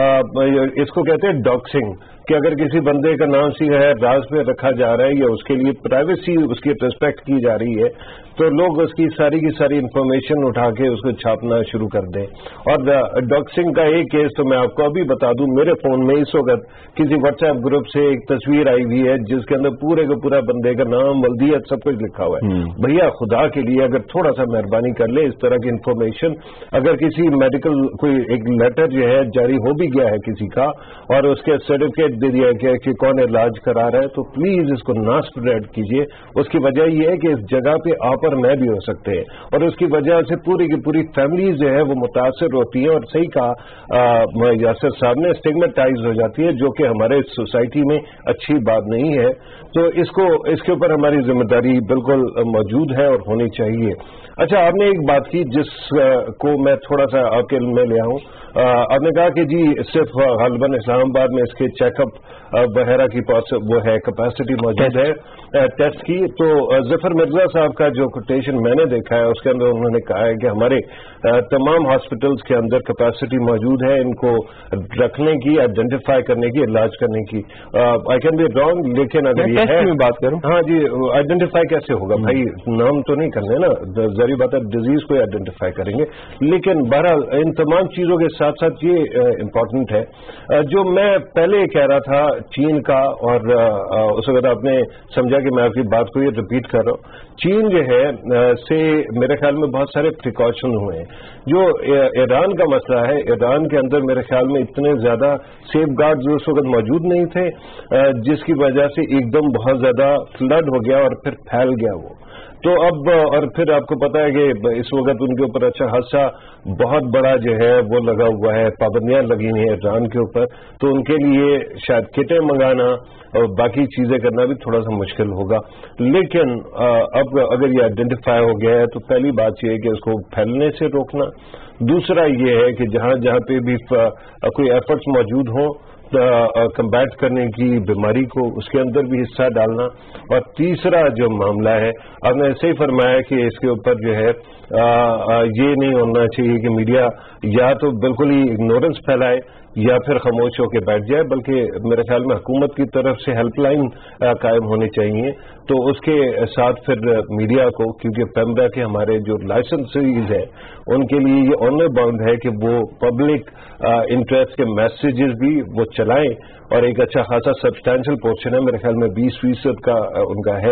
اس کو کہتے ہیں ڈاکسنگ، کہ اگر کسی بندے کا نام سی ہے راز پہ رکھا جا رہا ہے یا اس کے لیے پرائیویسی اس کی ریسپیکٹ کی جا رہی ہے تو لوگ اس کی ساری کی ساری انفارمیشن اٹھا کے اس کو چھاپنا شروع کر دیں. اور ڈاکسنگ کا ایک کیس تو میں آپ کو ابھی بتا دوں، میرے فون میں اس وقت کسی واٹس ایپ گروپ سے ایک تصویر آئی ہوئی ہے جس کے اندر پورے کا پورا بندے کا نام، ولدیت، سب کچھ لکھا ہوا ہے. بھیا خدا کے لیے اگر تھوڑا سا مہربانی کر لے اس طرح کی انفارمیشن، اگر کسی میڈیکل کوئی ایک لیٹر جو ہے جاری ہو بھی گیا ہے کسی کا اور اس کے سرٹیفکیٹ दे दिया गया कि कौन इलाज करा रहा है, तो प्लीज इसको ना स्प्रेड कीजिए। उसकी वजह यह है कि इस जगह पे आप और मैं भी हो सकते हैं, और उसकी वजह से पूरी की पूरी फैमिली जो है वो मुतासर होती है, और सही कहा यासर साहब ने, स्टिग्मेटाइज हो जाती है, जो कि हमारे सोसाइटी में अच्छी बात नहीं है। तो इसको इसके ऊपर हमारी जिम्मेदारी बिल्कुल मौजूद है और होनी चाहिए। अच्छा, आपने एक बात की जिसको मैं थोड़ा सा आपके इल्म में ले आऊं। आपने कहा कि जी सिर्फ गालिबन इस्लामाबाद में इसके चेकअप वगैरह की वो है, कैपेसिटी मौजूद है टेस्ट की। तो जफर मिर्जा साहब का जो कोटेशन मैंने देखा है उसके अंदर उन्होंने कहा है कि हमारे तमाम हॉस्पिटल्स के अंदर कैपेसिटी मौजूद है इनको रखने की, आइडेंटिफाई करने की, इलाज करने की। आई कैन बी रॉन्ग, लेकिन अगर ये है, बात करूं, हाँ जी, आइडेंटिफाई कैसे होगा भाई, नाम तो नहीं करने ना, जरूरी बात है डिजीज को आइडेंटिफाई करेंगे। लेकिन बहरहाल इन तमाम चीजों के साथ साथ ये इम्पोर्टेंट है, जो मैं पहले कह रहा था चीन का, और उस वक्त आपने समझा कि मैं आपकी बात को ये रिपीट कर रहा हूँ। चीन जो है से मेरे ख्याल में बहुत सारे प्रिकॉशन हुए हैं। जो ईरान का मसला है, ईरान के अंदर मेरे ख्याल में इतने ज्यादा सेफ गार्ड उस वक्त मौजूद नहीं थे, जिसकी वजह से एकदम बहुत ज्यादा फ्लड हो गया और फिर फैल गया वो। तो अब और फिर आपको पता है कि इस वक्त उनके ऊपर अच्छा खासा बहुत बड़ा जो है वो लगा हुआ है, पाबंदियां लगी हुई हैं ईरान के ऊपर, तो उनके लिए शायद किटें मंगाना और बाकी चीजें करना भी थोड़ा सा मुश्किल होगा। लेकिन अब अगर ये आइडेंटिफाई हो गया है तो पहली बात यह है कि उसको फैलने से रोकना। दूसरा ये है कि जहां जहां पे भी कोई एफर्ट्स मौजूद हों कम्बैट करने की बीमारी को, उसके अंदर भी हिस्सा डालना। और तीसरा जो मामला है, आपने ऐसे ही फरमाया कि इसके ऊपर जो है आ, आ, ये नहीं होना चाहिए कि मीडिया या तो बिल्कुल ही इग्नोरेंस फैलाए या फिर खामोश होकर बैठ जाए, बल्कि मेरे ख्याल में हुकूमत की तरफ से हेल्पलाइन कायम होनी चाहिए। तो उसके साथ फिर मीडिया को, क्योंकि पेमरा के हमारे जो लाइसेंसीज है उनके लिए ये ऑनर बाउंड है कि वो पब्लिक इंटरेस्ट के मैसेजेस भी वो चलाएं, और एक अच्छा खासा सब्सटैंशियल पोर्शन है, मेरे ख्याल में बीस फीसद का उनका है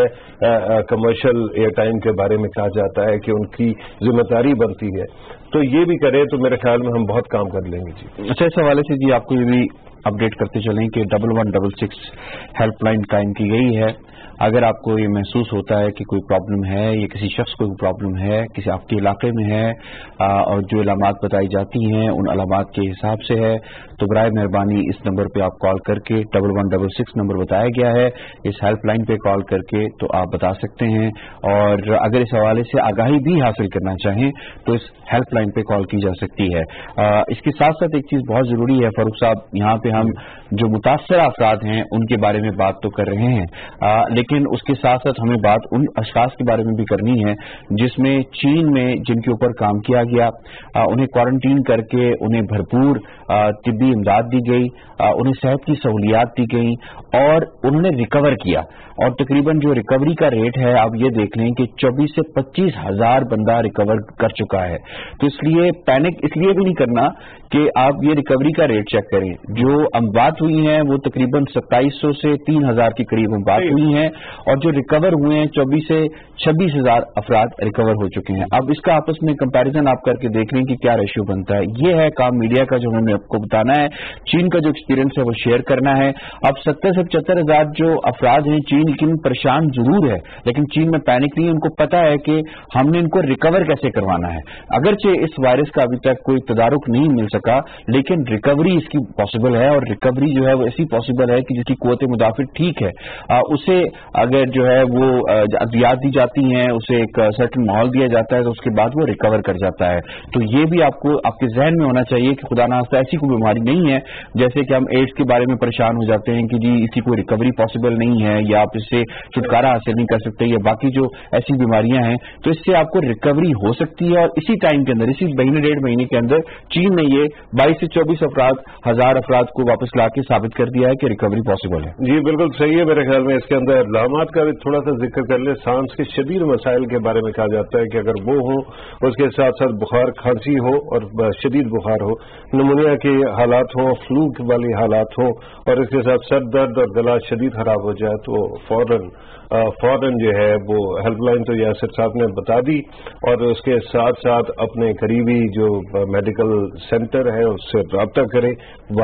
कमर्शियल एयर टाइम के बारे में कहा जाता है कि उनकी जिम्मेदारी बनती है। तो ये भी करें तो मेरे ख्याल में हम बहुत काम कर लेंगे जी। अच्छा, इस हवाले से जी आपको ये भी अपडेट करते चलें कि double one double six helpline कायम की गई है। अगर आपको ये महसूस होता है कि कोई प्रॉब्लम है या किसी शख्स को कोई प्रॉब्लम है, किसी आपके इलाके में है आ, और जो अलामात बताई जाती हैं उन अलामात के हिसाब से है, तो बराए मेहरबानी इस नंबर पे आप कॉल करके, double one double six number बताया गया है, इस हेल्पलाइन पे कॉल करके तो आप बता सकते हैं। और अगर इस हवाले से आगाही भी हासिल करना चाहें तो इस हेल्पलाइन पे कॉल की जा सकती है। आ, इसके साथ साथ एक चीज बहुत जरूरी है फारूक साहब, यहाँ पे हम जो मुतासर अफराद हैं उनके बारे में बात तो कर रहे हैं, आ, लेकिन उसके साथ साथ हमें बात उन अशखास के बारे में भी करनी है जिसमें चीन में जिनके ऊपर काम किया गया, आ, उन्हें क्वारंटीन करके उन्हें भरपूर तिब्बी इमदाद दी गई, आ, उन्हें सेहत की सहूलियात दी गई और उन्होंने रिकवर किया। और तकरीबन जो रिकवरी का रेट है आप ये देख लें कि चौबीस से पच्चीस हजार बंदा रिकवर कर चुका है। तो इसलिए पैनिक इसलिए भी नहीं करना कि आप ये रिकवरी का रेट चेक करें। जो अमवात हुई हैं वो तकरीबन सत्ताईस सौ से तीन हजार के करीब अमवात हुई हैं, और जो रिकवर हुए हैं चौबीस से छब्बीस हजार अफराद रिकवर हो चुके हैं। अब इसका आपस में कंपैरिजन आप करके देख लें कि क्या रेशियो बनता है। ये है काम मीडिया का जो हमें आपको बताना है, चीन का जो एक्सपीरियंस है वो शेयर करना है। अब सत्तर से पचहत्तर हजार जो अफराद हैं चीन की परेशान जरूर है, लेकिन चीन में पैनिक नहीं, उनको पता है कि हमने इनको रिकवर कैसे करवाना है। अगरचे इस वायरस का अभी तक कोई तदारुक नहीं मिल सका, लेकिन रिकवरी इसकी पॉसिबल है, और रिकवरी जो है वो ऐसी पॉसिबल है कि जिसकी कुव्वत मुदाफिर ठीक है, आ, उसे अगर जो है वो अद्वियात दी जाती हैं, उसे एक सर्टन माहौल दिया जाता है तो उसके बाद वो रिकवर कर जाता है। तो ये भी आपको आपके जहन में होना चाहिए कि खुदा ना खास्ता ऐसी कोई बीमारी नहीं है जैसे कि हम एड्स के बारे में परेशान हो जाते हैं कि जी इसकी कोई रिकवरी पॉसिबल नहीं है या आप इससे छुटकारा हासिल नहीं कर सकते, या बाकी जो ऐसी बीमारियां हैं तो इससे आपको रिकवरी हो सकती है। और इसी टाइम के अंदर, इसी महीने डेढ़ महीने के अंदर चीन ने ये बाईस से चौबीस अफराद हजार अफराद को वापस ला के साबित कर दिया है कि रिकवरी पॉसिबल है। जी बिल्कुल सही है। मेरे ख्याल में इसके अंदर अलामात का भी थोड़ा सा जिक्र कर ले। सांस के शदीद मसाइल के बारे में कहा जाता है कि अगर वो हो, उसके साथ साथ बुखार खांसी हो और शदीद बुखार हो, नमूनिया के हालात हो, फ्लू वाली हालात हो, और इसके साथ सर दर्द और गला शदीद खराब हो जाए तो फौरन फौरन जो है वो हेल्पलाइन तो यासिर साहब ने बता दी, और उसके साथ साथ अपने करीबी जो मेडिकल सेंटर है उससे रब्ता करें, वहां पे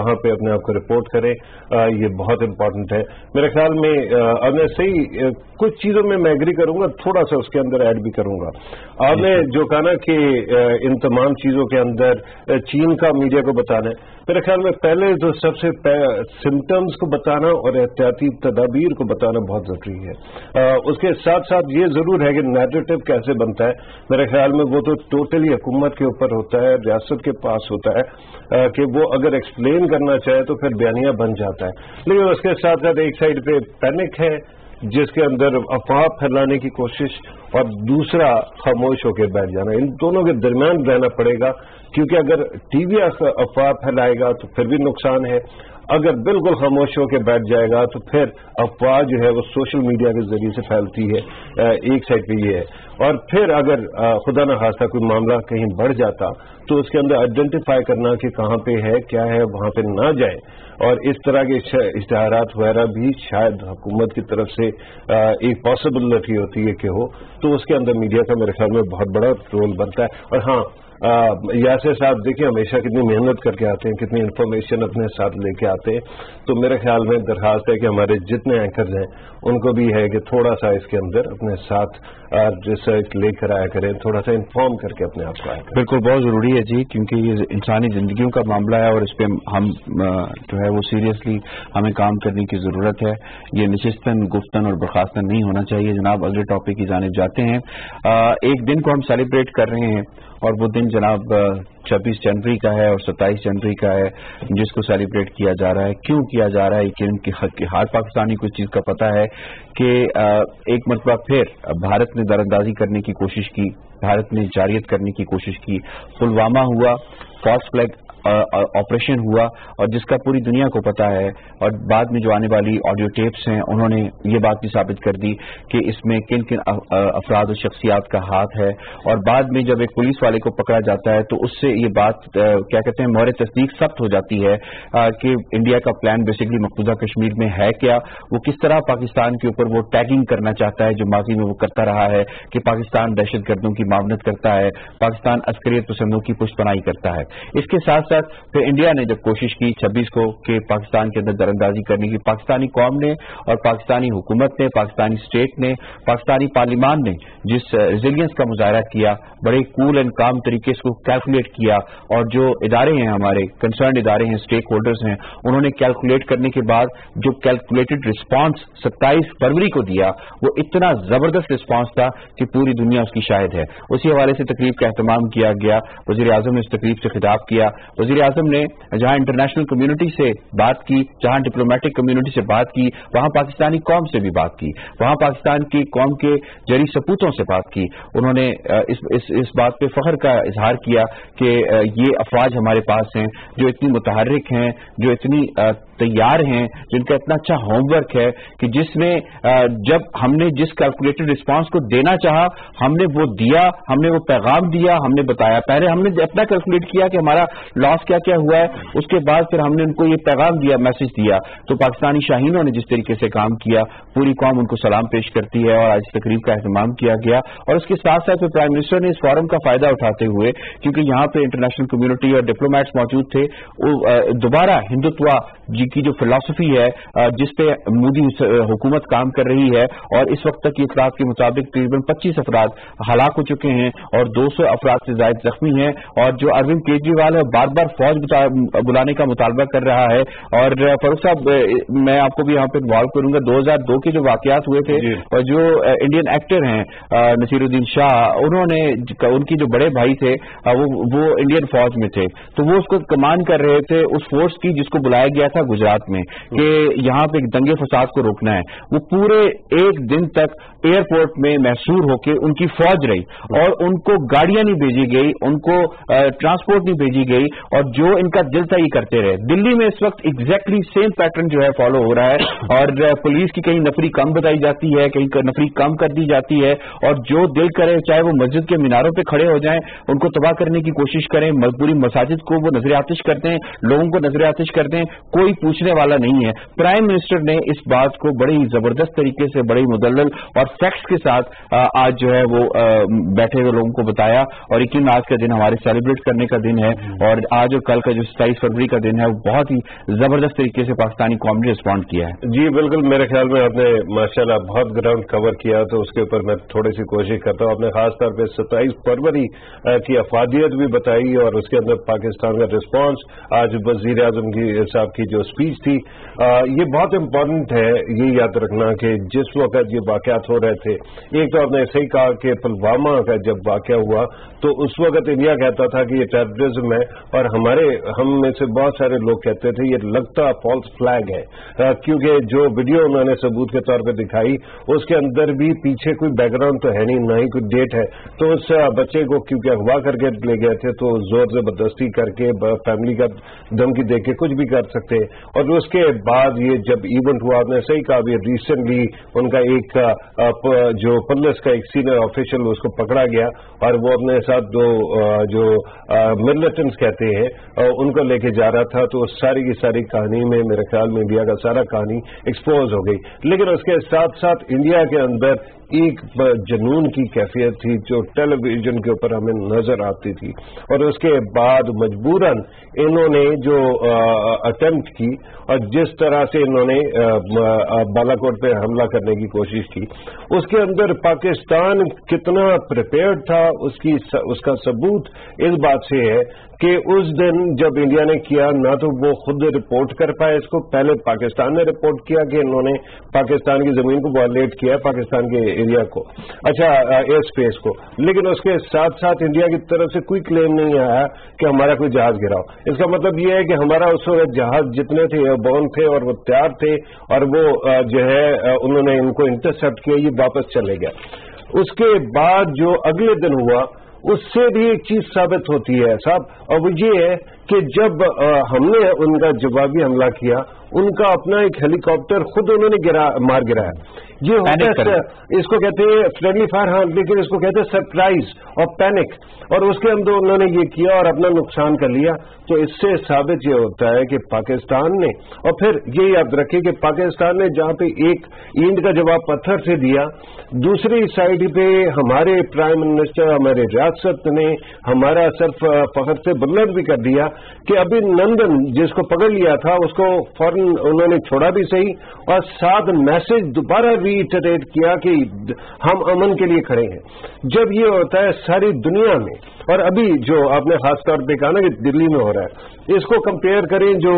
अपने आप को रिपोर्ट करें, ये बहुत इंपॉर्टेंट है मेरे ख्याल में। आपने सही कुछ चीज़ों में मैं एग्री करूंगा, थोड़ा सा उसके अंदर ऐड भी करूंगा। आपने जो कहा ना कि इन तमाम चीज़ों के अंदर चीन का मीडिया को बताना है, मेरे ख्याल में पहले तो सबसे सिम्टम्स को बताना और एहतियाती तदाबीर को बताना बहुत ज़रूरी है। आ, उसके साथ साथ ये ज़रूर है कि नैरेटिव कैसे बनता है, मेरे ख्याल में वो तो टोटली हुकूमत के ऊपर होता है, रियासत के पास होता है आ, कि वो अगर एक्सप्लेन करना चाहे तो फिर बयानिया बन जाता है। लेकिन उसके साथ साथ एक साइड पे पैनिक है जिसके अंदर अफवाह फैलाने की कोशिश, और दूसरा खामोश होकर बैठ जाना। इन दोनों के दरमियान रहना पड़ेगा, क्योंकि अगर टीवी अफवाह फैलाएगा तो फिर भी नुकसान है, अगर बिल्कुल खामोश होकर बैठ जाएगा तो फिर अफवाह जो है वो सोशल मीडिया के जरिए से फैलती है। एक साइड पे ये है, और फिर अगर खुदा न खास्ता कोई मामला कहीं बढ़ जाता तो उसके अंदर आइडेंटिफाई करना कि कहाँ पे है क्या है, वहाँ पे ना जाए, और इस तरह के इश्तिहारात वगैरह भी शायद हुकूमत की तरफ से एक पॉसिबिलिटी होती है कि हो, तो उसके अंदर मीडिया का मेरे ख्याल में बहुत बड़ा रोल बनता है। और हाँ, यासिर साहब देखिए हमेशा कितनी मेहनत करके आते हैं, कितनी इन्फॉर्मेशन अपने साथ लेके आते हैं, तो मेरे ख्याल में दरखास्त है कि हमारे जितने एंकर्स हैं उनको भी है कि थोड़ा सा इसके अंदर अपने साथ रिसर्च लेकर आया करें, थोड़ा सा इन्फॉर्म करके अपने आप को आया करें। बिल्कुल, बहुत ज़रूरी है जी, क्योंकि ये इंसानी ज़िंदगियों का मामला है और इस पर हम जो है वो सीरियसली हमें काम करने की ज़रूरत है। ये नशिस्तन, गुफ्तन और बर्खास्तन नहीं होना चाहिए। जनाब अगले टॉपिक की जानिब जाते हैं। एक दिन को हम सेलिब्रेट कर रहे हैं और वो दिन जनाब छब्बीस जनवरी का है और सत्ताईस जनवरी का है, जिसको सेलिब्रेट किया जा रहा है। क्यों किया जा रहा है कि हर पाकिस्तानी को इस चीज़ का पता है कि एक मरतबा फिर भारत ने दरअंदाजी करने की कोशिश की, भारत ने जारियत करने की कोशिश की, पुलवामा हुआ, फॉल्स फ्लैग ऑपरेशन हुआ, और जिसका पूरी दुनिया को पता है, और बाद में जो आने वाली ऑडियो टेप्स हैं उन्होंने ये बात भी साबित कर दी कि इसमें किन किन अफराद और शख्सियात का हाथ है। और बाद में जब एक पुलिस वाले को पकड़ा जाता है तो उससे ये बात क्या कहते हैं मोहर तस्दीक सख्त हो जाती है कि इंडिया का प्लान बेसिकली मकबूजा कश्मीर में है क्या, वो किस तरह पाकिस्तान के ऊपर वो टैगिंग करना चाहता है जो माजी में वो करता रहा है कि पाकिस्तान दहशत गर्दों की मामनत करता है, पाकिस्तान अस्करियत पसंदों की पुष्पनाई करता है। इसके साथ फिर इंडिया ने जब कोशिश की छब्बीस को कि पाकिस्तान के अंदर दरअंदाजी करने की, पाकिस्तानी कौम ने और पाकिस्तानी हुकूमत ने, पाकिस्तानी स्टेट ने, पाकिस्तानी पार्लिमान ने जिस रेजिलियंस का मुजाहरा किया, बड़े कूल एंड काम तरीके इसको कैलकुलेट किया, और जो इदारे हैं हमारे कंसर्न इदारे हैं, स्टेक होल्डर्स हैं, उन्होंने कैलकुलेट करने के बाद जो कैलकुलेटेड रिस्पांस सत्ताईस फरवरी को दिया वो इतना जबरदस्त रिस्पांस था कि पूरी दुनिया उसकी शाहिद है। उसी हवाले से तकरीब का एहतमाम किया गया, वज़ीर आज़म ने इस तकरीब से खिताब किया। वज़ीर आज़म ने जहां इंटरनेशनल कम्युनिटी से बात की, जहां डिप्लोमेटिक कम्युनिटी से बात की, वहां पाकिस्तानी कौम से भी बात की, वहां पाकिस्तान की कौम के जरी सपूतों से बात की। उन्होंने इस, इस, इस बात पे फख्र का इजहार किया कि ये अफवाज हमारे पास हैं जो इतनी मुतहर्रिक हैं, जो इतनी तैयार हैं, जिनका इतना अच्छा होमवर्क है कि जिसमें जब हमने जिस कैलकुलेटेड रिस्पांस को देना चाहा हमने वो दिया, हमने वो पैगाम दिया, हमने बताया। पहले हमने अपना कैलकुलेट किया कि हमारा लॉस क्या क्या हुआ है, उसके बाद फिर हमने उनको ये पैगाम दिया, मैसेज दिया। तो पाकिस्तानी शाहीनों ने जिस तरीके से काम किया, पूरी कौम उनको सलाम पेश करती है और आज तकरीब का एहतमाम किया गया। और उसके साथ साथ प्राइम मिनिस्टर ने इस फोरम का फायदा उठाते हुए, क्योंकि यहाँ पे इंटरनेशनल कम्युनिटी और डिप्लोमेट्स मौजूद थे, दोबारा हिंदुत्वा जी की जो फिलॉसफी है जिसपे मोदी हुकूमत काम कर रही है, और इस वक्त तक की अफराद के मुताबिक तकरीबन पच्चीस अफराद हलाक हो चुके हैं और दो सौ अफराद से ज्यादा जख्मी हैं, और जो अरविंद केजरीवाल है बार बार फौज बुलाने का मुतालबा कर रहा है। और फारूक साहब, मैं आपको भी यहाँ पे इन्वॉल्व करूंगा, दो हजार दो के जो वाकयात हुए थे और जो इंडियन एक्टर हैं नसीरुद्दीन शाह, उन्होंने उनकी जो बड़े भाई थे वो वो इंडियन फौज में थे, तो वो उसको कमान कर रहे थे उस फोर्स की जिसको बुलाया गया था गुजरात में कि यहाँ पे दंगे फसाद को रोकना है। वो पूरे एक दिन तक एयरपोर्ट में महसूर होकर उनकी फौज रही और उनको गाड़ियां नहीं भेजी गई, उनको ट्रांसपोर्ट नहीं भेजी गई, और जो इनका दिल था ये करते रहे। दिल्ली में इस वक्त एग्जैक्टली सेम पैटर्न जो है फॉलो हो रहा है, और पुलिस की कहीं नफरी कम बताई जाती है, कहीं नफरी कम कर दी जाती है, और जो दिल करे चाहे वो मस्जिद के मीनारों पे खड़े हो जाएं, उनको तबाह करने की कोशिश करें, पूरी मसाजिद को वो नजर आतिश करते हैं, लोगों को नजर आतिश करते हैं, कोई پوچھنے والا نہیں ہے. پرائم منسٹر نے اس بات کو بڑی زبردست طریقے سے, بڑی مدلل اور فیکٹس کے ساتھ آج جو ہے وہ بیٹھے ہوئے لوگوں کو بتایا. اور یقین آج کا دن ہمارے سیلیبریٹ کرنے کا دن ہے, اور آج اور کل کا جو ستائیس فروری کا دن ہے وہ بہت ہی زبردست طریقے سے پاکستانی قوم نے رسپونڈ کیا ہے. جی بالکل, میرے خیال میں آپ نے ماشاءاللہ بہت گراؤنڈ کور کیا, تو اس کے اوپر میں تھوڑی سی کوشش کرتا ہوں. آپ نے خاص طور پہ ستائیس فروری کی افادیت بھی بتائی, اور اس کے اندر پاکستان کا رسپانس, آج وزیر اعظم کی صاحب کی جو اسپیچ تھی, یہ بہت امپورٹنٹ ہے یہ یاد رکھنا کہ جس وقت یہ واقعات ہو رہے تھے, ایک تو آپ نے صحیح کہا کہ پلوامہ کا جب واقعہ ہوا تو اس وقت انڈیا کہتا تھا کہ یہ ٹیررزم ہے, اور ہمارے ہم میں سے بہت سارے لوگ کہتے تھے یہ لگتا فالس فلیگ ہے, کیونکہ جو ویڈیو انہوں نے ثبوت کے طور پہ دکھائی اس کے اندر بھی پیچھے کوئی بیک گراؤنڈ تو ہے نہیں, نہ ہی کوئی ڈیٹ ہے. تو اس بچے کو کیونکہ اغوا کر کے لے گئے تھے تو زور زبردستی کر کے فیملی کا دھمکی دے کے کچھ بھی کر سکتے. اور اس کے بعد یہ جب ایونٹ ہوا, آپ نے صحیح کہا, ابھی ریسنٹلی ان کا ایک جو پولیس کا ایک سینئر آفیشل اس کو پکڑا گیا, اور وہ اپنے ساتھ دو جو ملٹنٹس کہتے ہیں ان کو لے کے جا رہا تھا. تو ساری کی ساری کہانی میں میرے خیال میں انڈیا کا سارا کہانی ایکسپوز ہو گئی. لیکن اس کے ساتھ ساتھ انڈیا کے اندر ایک جنون کی کیفیت تھی جو ٹیلی ویژن کے اوپر ہمیں نظر آتی تھی, اور اس کے بعد مجبوراً انہوں نے جو اٹیمپٹ کی اور جس طرح سے انہوں نے بالا کوٹ پہ حملہ کرنے کی کوشش کی, اس کے اندر پاکستان کتنا پریپیئرڈ تھا اس کی اس کا ثبوت اس بات سے ہے کہ اس دن جب انڈیا نے کیا, نہ تو وہ خود رپورٹ کر پائے اس کو, پہلے پاکستان نے رپورٹ کیا کہ انہوں نے پاکستان کی زمین کو وائلیٹ کیا, پاکستان کے ایریا کو, اچھا ایئر اسپیس کو, لیکن اس کے ساتھ ساتھ انڈیا کی طرف سے کوئی کلیم نہیں آیا کہ ہمارا کوئی جہاز گرا. اس کا مطلب یہ ہے کہ ہمارا اس وقت جہاز جتنے تھے ایئر بورن تھے اور وہ تیار تھے, اور وہ جو ہے انہوں نے ان کو انٹرسپٹ کیا, یہ واپس چلے گیا. اس کے بعد جو اگلے دن ہوا اس سے بھی ایک چیز ثابت ہوتی ہے صاحب, اور وہ یہ ہے کہ جب ہم نے ان کا جوابی حملہ کیا, ان کا اپنا ایک ہیلی کاپٹر خود انہوں نے گرا مار گرایا. یہ ہوتا ہے, اس کو کہتے ہیں فرینڈلی فائر, ہاں, لیکن اس کو کہتے ہیں سرپرائز اور پینک, اور اس کے اندر انہوں نے یہ کیا اور اپنا نقصان کر لیا. تو اس سے ثابت یہ ہوتا ہے کہ پاکستان نے, اور پھر یہ یاد رکھے کہ پاکستان نے جہاں پہ ایک اینٹ کا جواب پتھر سے دیا, دوسری سائڈ پہ ہمارے پرائم منسٹر, ہمارے ریاست نے ہمارا صرف فخر سے بلند بھی کر دیا کہ ابھی لندن جس کو پکڑ لیا تھا اس کو فوراً انہوں نے چھوڑا بھی صحیح, اور ساتھ میسج دوبارہ ریٹریٹ کیا کہ ہم امن کے لیے کھڑے ہیں. جب یہ ہوتا ہے ساری دنیا میں, اور ابھی جو آپ نے خاص طور پہ کہا نا کہ دلی میں ہو رہا ہے, اس کو کمپیئر کریں جو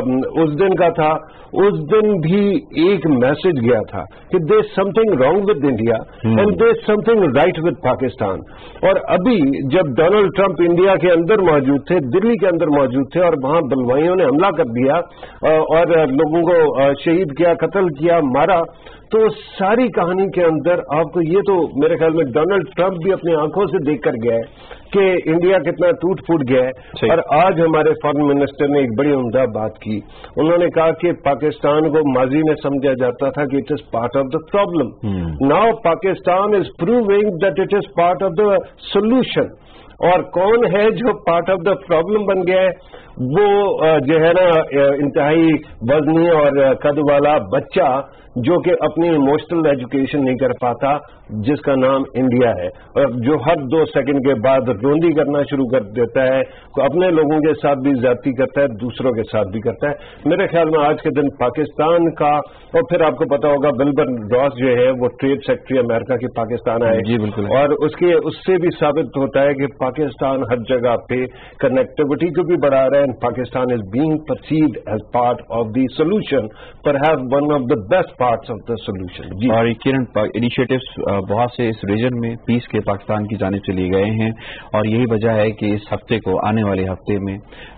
اس دن کا تھا, اس دن بھی ایک میسج گیا تھا کہ there something wrong with India and there something right with Pakistan. اور ابھی جب ڈونلڈ ٹرمپ انڈیا کے اندر موجود تھے, دلی کے اندر موجود تھے, اور وہاں بلوائیوں نے حملہ کر دیا اور لوگوں کو شہید کیا, قتل کیا, مارا, تو ساری کہانی کے اندر آپ کو یہ تو میرے خیال میں ڈونلڈ ٹرمپ بھی اپنی آنکھوں سے دیکھ کر گیا ہے کہ انڈیا کتنا ٹوٹ پھوٹ گیا ہے. اور آج ہمارے فارن منسٹر نے ایک بڑی عمدہ بات کی, انہوں نے کہا کہ پاکستان کو ماضی میں سمجھا جاتا تھا کہ it is part of the problem, now Pakistan is proving that it is part of the solution. اور کون ہے جو پارٹ آف دا پرابلم بن گیا ہے؟ وہ جو ہے نا انتہائی وزنی اور قد والا بچہ جو کہ اپنی ایموشنل ایجوکیشن نہیں کر پاتا, جس کا نام انڈیا ہے, اور جو ہر دو سیکنڈ کے بعد روندی کرنا شروع کر دیتا ہے, اپنے لوگوں کے ساتھ بھی زیادتی کرتا ہے, دوسروں کے ساتھ بھی کرتا ہے. میرے خیال میں آج کے دن پاکستان کا, اور پھر آپ کو پتا ہوگا ولبر راس جو ہے وہ ٹریڈ سیکرٹری امریکہ کے پاکستان آئے, جی بالکل, اور اس کے اس سے بھی ثابت ہوتا ہے کہ پاکستان ہر جگہ پہ کنیکٹیوٹی کو بھی بڑھا رہا ہے, and Pakistan is being perceived as part of the solution, perhaps one of the best parts of the solution. جی, اور کرن انیشیٹوز بہت سے اس ریجن میں پیس کے پاکستان کی جانب سے لیے گئے ہیں, اور یہی وجہ ہے کہ اس ہفتے کو, آنے والے ہفتے میں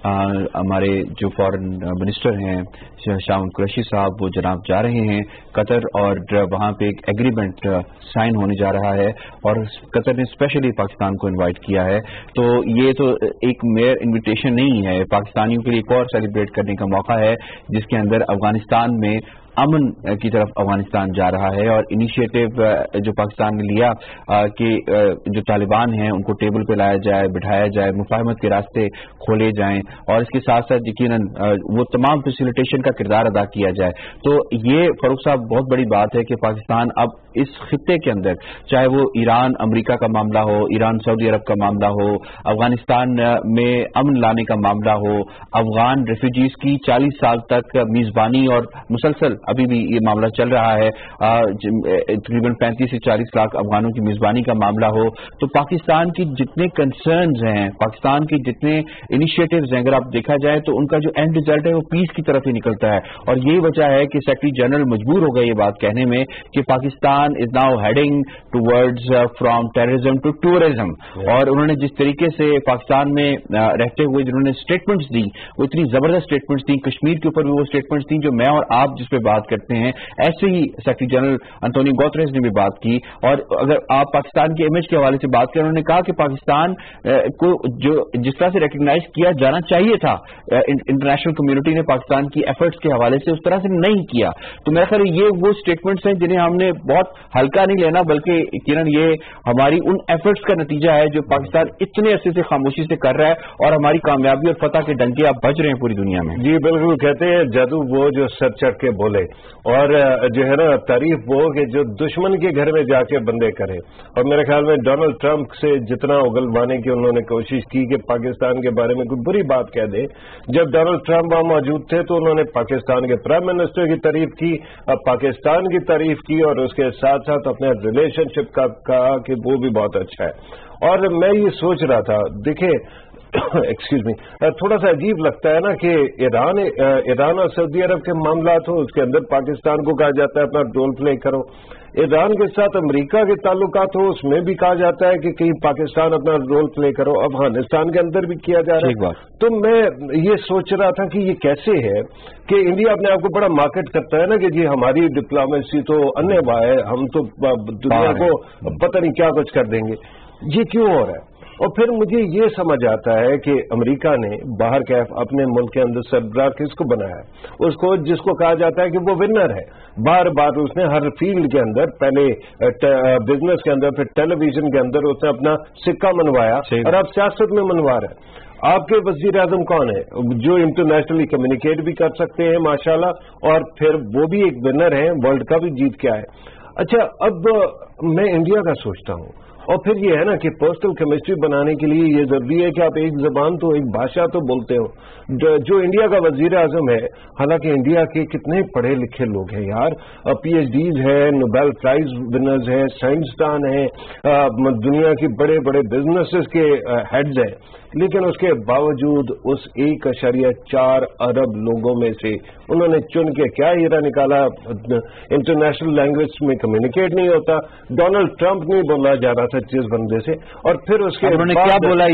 ہمارے جو فارن منسٹر ہیں شاہ قریشی صاحب, وہ جناب جا رہے ہیں قطر, اور وہاں پہ ایک ایگریمنٹ سائن ہونے جا رہا ہے, اور قطر نے اسپیشلی پاکستان کو انوائٹ کیا ہے. تو یہ تو ایک میئر انویٹیشن نہیں ہے, پاکستانیوں کے لیے ایک اور سیلیبریٹ کرنے کا موقع ہے, جس کے اندر افغانستان میں امن کی طرف افغانستان جا رہا ہے، اور انیشیٹو جو پاکستان نے لیا کہ جو طالبان ہیں ان کو ٹیبل پہ لایا جائے، بٹھایا جائے، مفاہمت کے راستے کھولے جائیں، اور اس کے ساتھ ساتھ یقیناً وہ تمام فیسیلیٹیشن کا کردار ادا کیا جائے. تو یہ فاروق صاحب بہت بڑی بات ہے کہ پاکستان اب اس خطے کے اندر، چاہے وہ ایران امریکہ کا معاملہ ہو، ایران سعودی عرب کا معاملہ ہو، افغانستان میں امن لانے کا معاملہ ہو، افغان ریفیوجیز کی چالیس سال تک میزبانی اور مسلسل ابھی بھی یہ معاملہ چل رہا ہے، تقریباً پینتیس سے چالیس لاکھ افغانوں کی میزبانی کا معاملہ ہو، تو پاکستان کی جتنے کنسرنز ہیں، پاکستان کے جتنے انیشیٹوز ہیں، اگر آپ دیکھا جائے تو ان کا جو اینڈ ریزلٹ ہے وہ پیس کی طرف ہی نکلتا ہے. اور یہی وجہ ہے کہ سیکرٹری جنرل مجبور ہو گئے یہ بات کہنے میں کہ Pakistan is now heading towards from terrorism to tourism. اور انہوں نے جس طریقے سے پاکستان میں رہتے ہوئے جنہوں نے اسٹیٹمنٹس دی، وہ اتنی زبردست اسٹیٹمنٹس دی، کشمیر کے اوپر بھی وہ اسٹیٹمنٹس تھیں جو میں اور آپ جس پہ بات کرتے ہیں، ایسے ہی سیکرٹری جنرل انٹونی گوتریز نے بھی بات کی. اور اگر آپ پاکستان کے امیج کے حوالے سے بات کریں، انہوں نے کہا کہ پاکستان کو جو جس طرح سے ریکگنائز کیا جانا چاہیے تھا انٹرنیشنل کمیونٹی نے پاکستان کی ایفرٹس کے حوالے سے، اس طرح سے نہیں کیا. تو میرا خیال یہ وہ اسٹیٹمنٹس ہیں جنہیں ہم نے بہت ہلکا نہیں لینا، بلکہ یقیناً یہ ہماری ان ایفرٹس کا نتیجہ ہے جو پاکستان اتنے عرصے سے خاموشی سے کر رہا ہے، اور ہماری کامیابی اور فتح کے ڈنکے آپ بج رہے ہیں پوری دنیا میں. جی بالکل، کہتے ہیں جادو وہ جو سر چڑھ کے بولے، اور جو ہے نا تعریف وہ کہ جو دشمن کے گھر میں جا کے بندے کرے. اور میرے خیال میں ڈونلڈ ٹرمپ سے جتنا اگلوانے کی انہوں نے کوشش کی کہ پاکستان کے بارے میں کوئی بری بات کہہ دے، جب ڈونلڈ ٹرمپ وہاں موجود تھے تو انہوں نے پاکستان کے پرائم منسٹر کی تعریف کی، پاکستان کی تعریف کی، اور اس کے ساتھ ساتھ اپنے ریلیشن شپ کا کہا کہ وہ بھی بہت اچھا ہے. اور میں یہ سوچ رہا تھا، دیکھیں ایکسکیوز می، تھوڑا سا عجیب لگتا ہے نا کہ ایران ایران اور سعودی عرب کے معاملات ہو، اس کے اندر پاکستان کو کہا جاتا ہے اپنا رول پلے کرو. ایران کے ساتھ امریکہ کے تعلقات ہو، اس میں بھی کہا جاتا ہے کہ کہیں پاکستان اپنا رول پلے کرو. افغانستان کے اندر بھی کیا جا رہا ہے. تو میں یہ سوچ رہا تھا کہ یہ کیسے ہے کہ انڈیا اپنے آپ کو بڑا مارکیٹ کرتا ہے نا کہ جی ہماری ڈپلومیسی تو انبا ہے، ہم تو دنیا کو پتہ نہیں کیا کچھ کر دیں گے. یہ کیوں ہو رہا ہے؟ اور پھر مجھے یہ سمجھ آتا ہے کہ امریکہ نے باہر کیف اپنے ملک کے اندر سربراہ کس کو بنایا ہے؟ اس کو جس کو کہا جاتا ہے کہ وہ ونر ہے. بار بار اس نے ہر فیلڈ کے اندر، پہلے بزنس کے اندر، پھر ٹیلی ویژن کے اندر اس نے اپنا سکہ منوایا، اور اب سیاست میں منوا رہا ہے. آپ کے وزیر اعظم کون ہے جو انٹرنیشنلی کمیونیکیٹ بھی کر سکتے ہیں ماشاءاللہ، اور پھر وہ بھی ایک ونر ہیں، ورلڈ کا بھی جیت کے آئے. اچھا، اب میں انڈیا کا سوچتا ہوں، اور پھر یہ ہے نا کہ پرسنل کیمسٹری بنانے کے لیے یہ ضروری ہے کہ آپ ایک زبان تو ایک بھاشا تو بولتے ہو. جو انڈیا کا وزیر اعظم ہے، حالانکہ انڈیا کے کتنے پڑھے لکھے لوگ ہیں یار، پی ایچ ڈیز ہیں، نوبیل پرائز ونرز ہیں، سائنسدان ہیں، دنیا کی بڑے بڑے بزنسز کے ہیڈز ہیں، لیکن اس کے باوجود اس ایک اشاریہ چار ارب لوگوں میں سے انہوں نے چن کے کیا ہیرا نکالا؟ انٹرنیشنل لینگویج میں کمیونیکیٹ نہیں ہوتا. ڈونلڈ ٹرمپ نہیں بولا جا رہا تھا جس بندے سے، اور پھر اس کے کیا بولا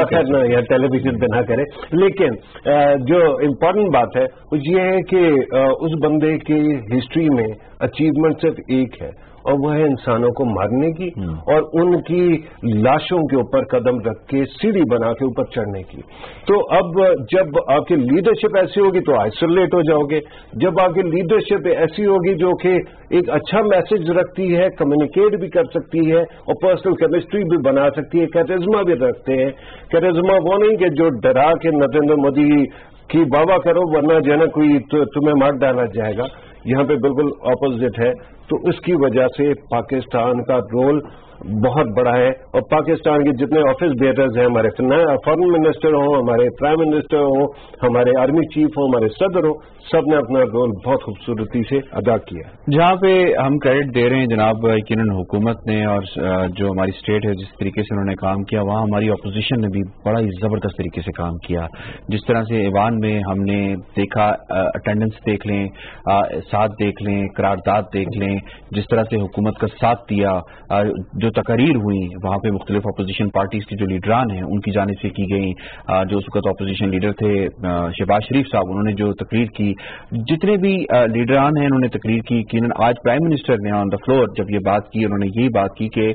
یہ ٹیلی ویژن پہ نہ کرے. لیکن جو امپورٹنٹ بات ہے وہ یہ ہے کہ اس بندے کی ہسٹری میں اچیومنٹ صرف ایک ہے، اور وہ ہے انسانوں کو مارنے کی اور ان کی لاشوں کے اوپر قدم رکھ کے سیڑھی بنا کے اوپر چڑھنے کی. تو اب جب آپ کی لیڈرشپ ایسی ہوگی تو آئسولیٹ ہو جاؤ گے. جب آپ کی لیڈرشپ ایسی ہوگی جو کہ ایک اچھا میسج رکھتی ہے، کمیونیکیٹ بھی کر سکتی ہے، اور پرسنل کیمسٹری بھی بنا سکتی ہے، کیریزما بھی رکھتے ہیں. کیریزما وہ نہیں کہ جو ڈرا کے نریندر مودی کی واہ کرو ورنہ جو ہے نا کوئی تمہیں مار ڈالا جائے گا. یہاں پہ بالکل اپوزٹ ہے. تو اس کی وجہ سے پاکستان کا رول بہت بڑا ہے، اور پاکستان کے جتنے آفس بیئرز ہیں، ہمارے فارن منسٹر ہوں، ہمارے پرائم منسٹر ہوں، ہمارے آرمی چیف ہوں، ہمارے صدر ہوں، سب نے اپنا رول بہت خوبصورتی سے ادا کیا. جہاں پہ ہم کریڈٹ دے رہے ہیں جناب یقیناً حکومت نے، اور جو ہماری اسٹیٹ ہے جس طریقے سے انہوں نے کام کیا، وہاں ہماری اپوزیشن نے بھی بڑا ہی زبردست طریقے سے کام کیا. جس طرح سے ایوان میں ہم نے دیکھا، اٹینڈنس دیکھ لیں، ساتھ دیکھ لیں، قرارداد دیکھ لیں، جس طرح سے حکومت کا ساتھ دیا، جو تقاریر ہوئی وہاں پہ مختلف اپوزیشن پارٹیز کے جو لیڈران ہیں ان کی جانب سے کی گئی. جو اس وقت اپوزیشن لیڈر تھے شہباز شریف صاحب، انہوں نے جو تقریر کی، جتنے بھی لیڈران ہیں انہوں نے تقریر کی. یقیناً آج پرائم منسٹر نے آن دا فلور جب یہ بات کی، انہوں نے یہی بات کی کہ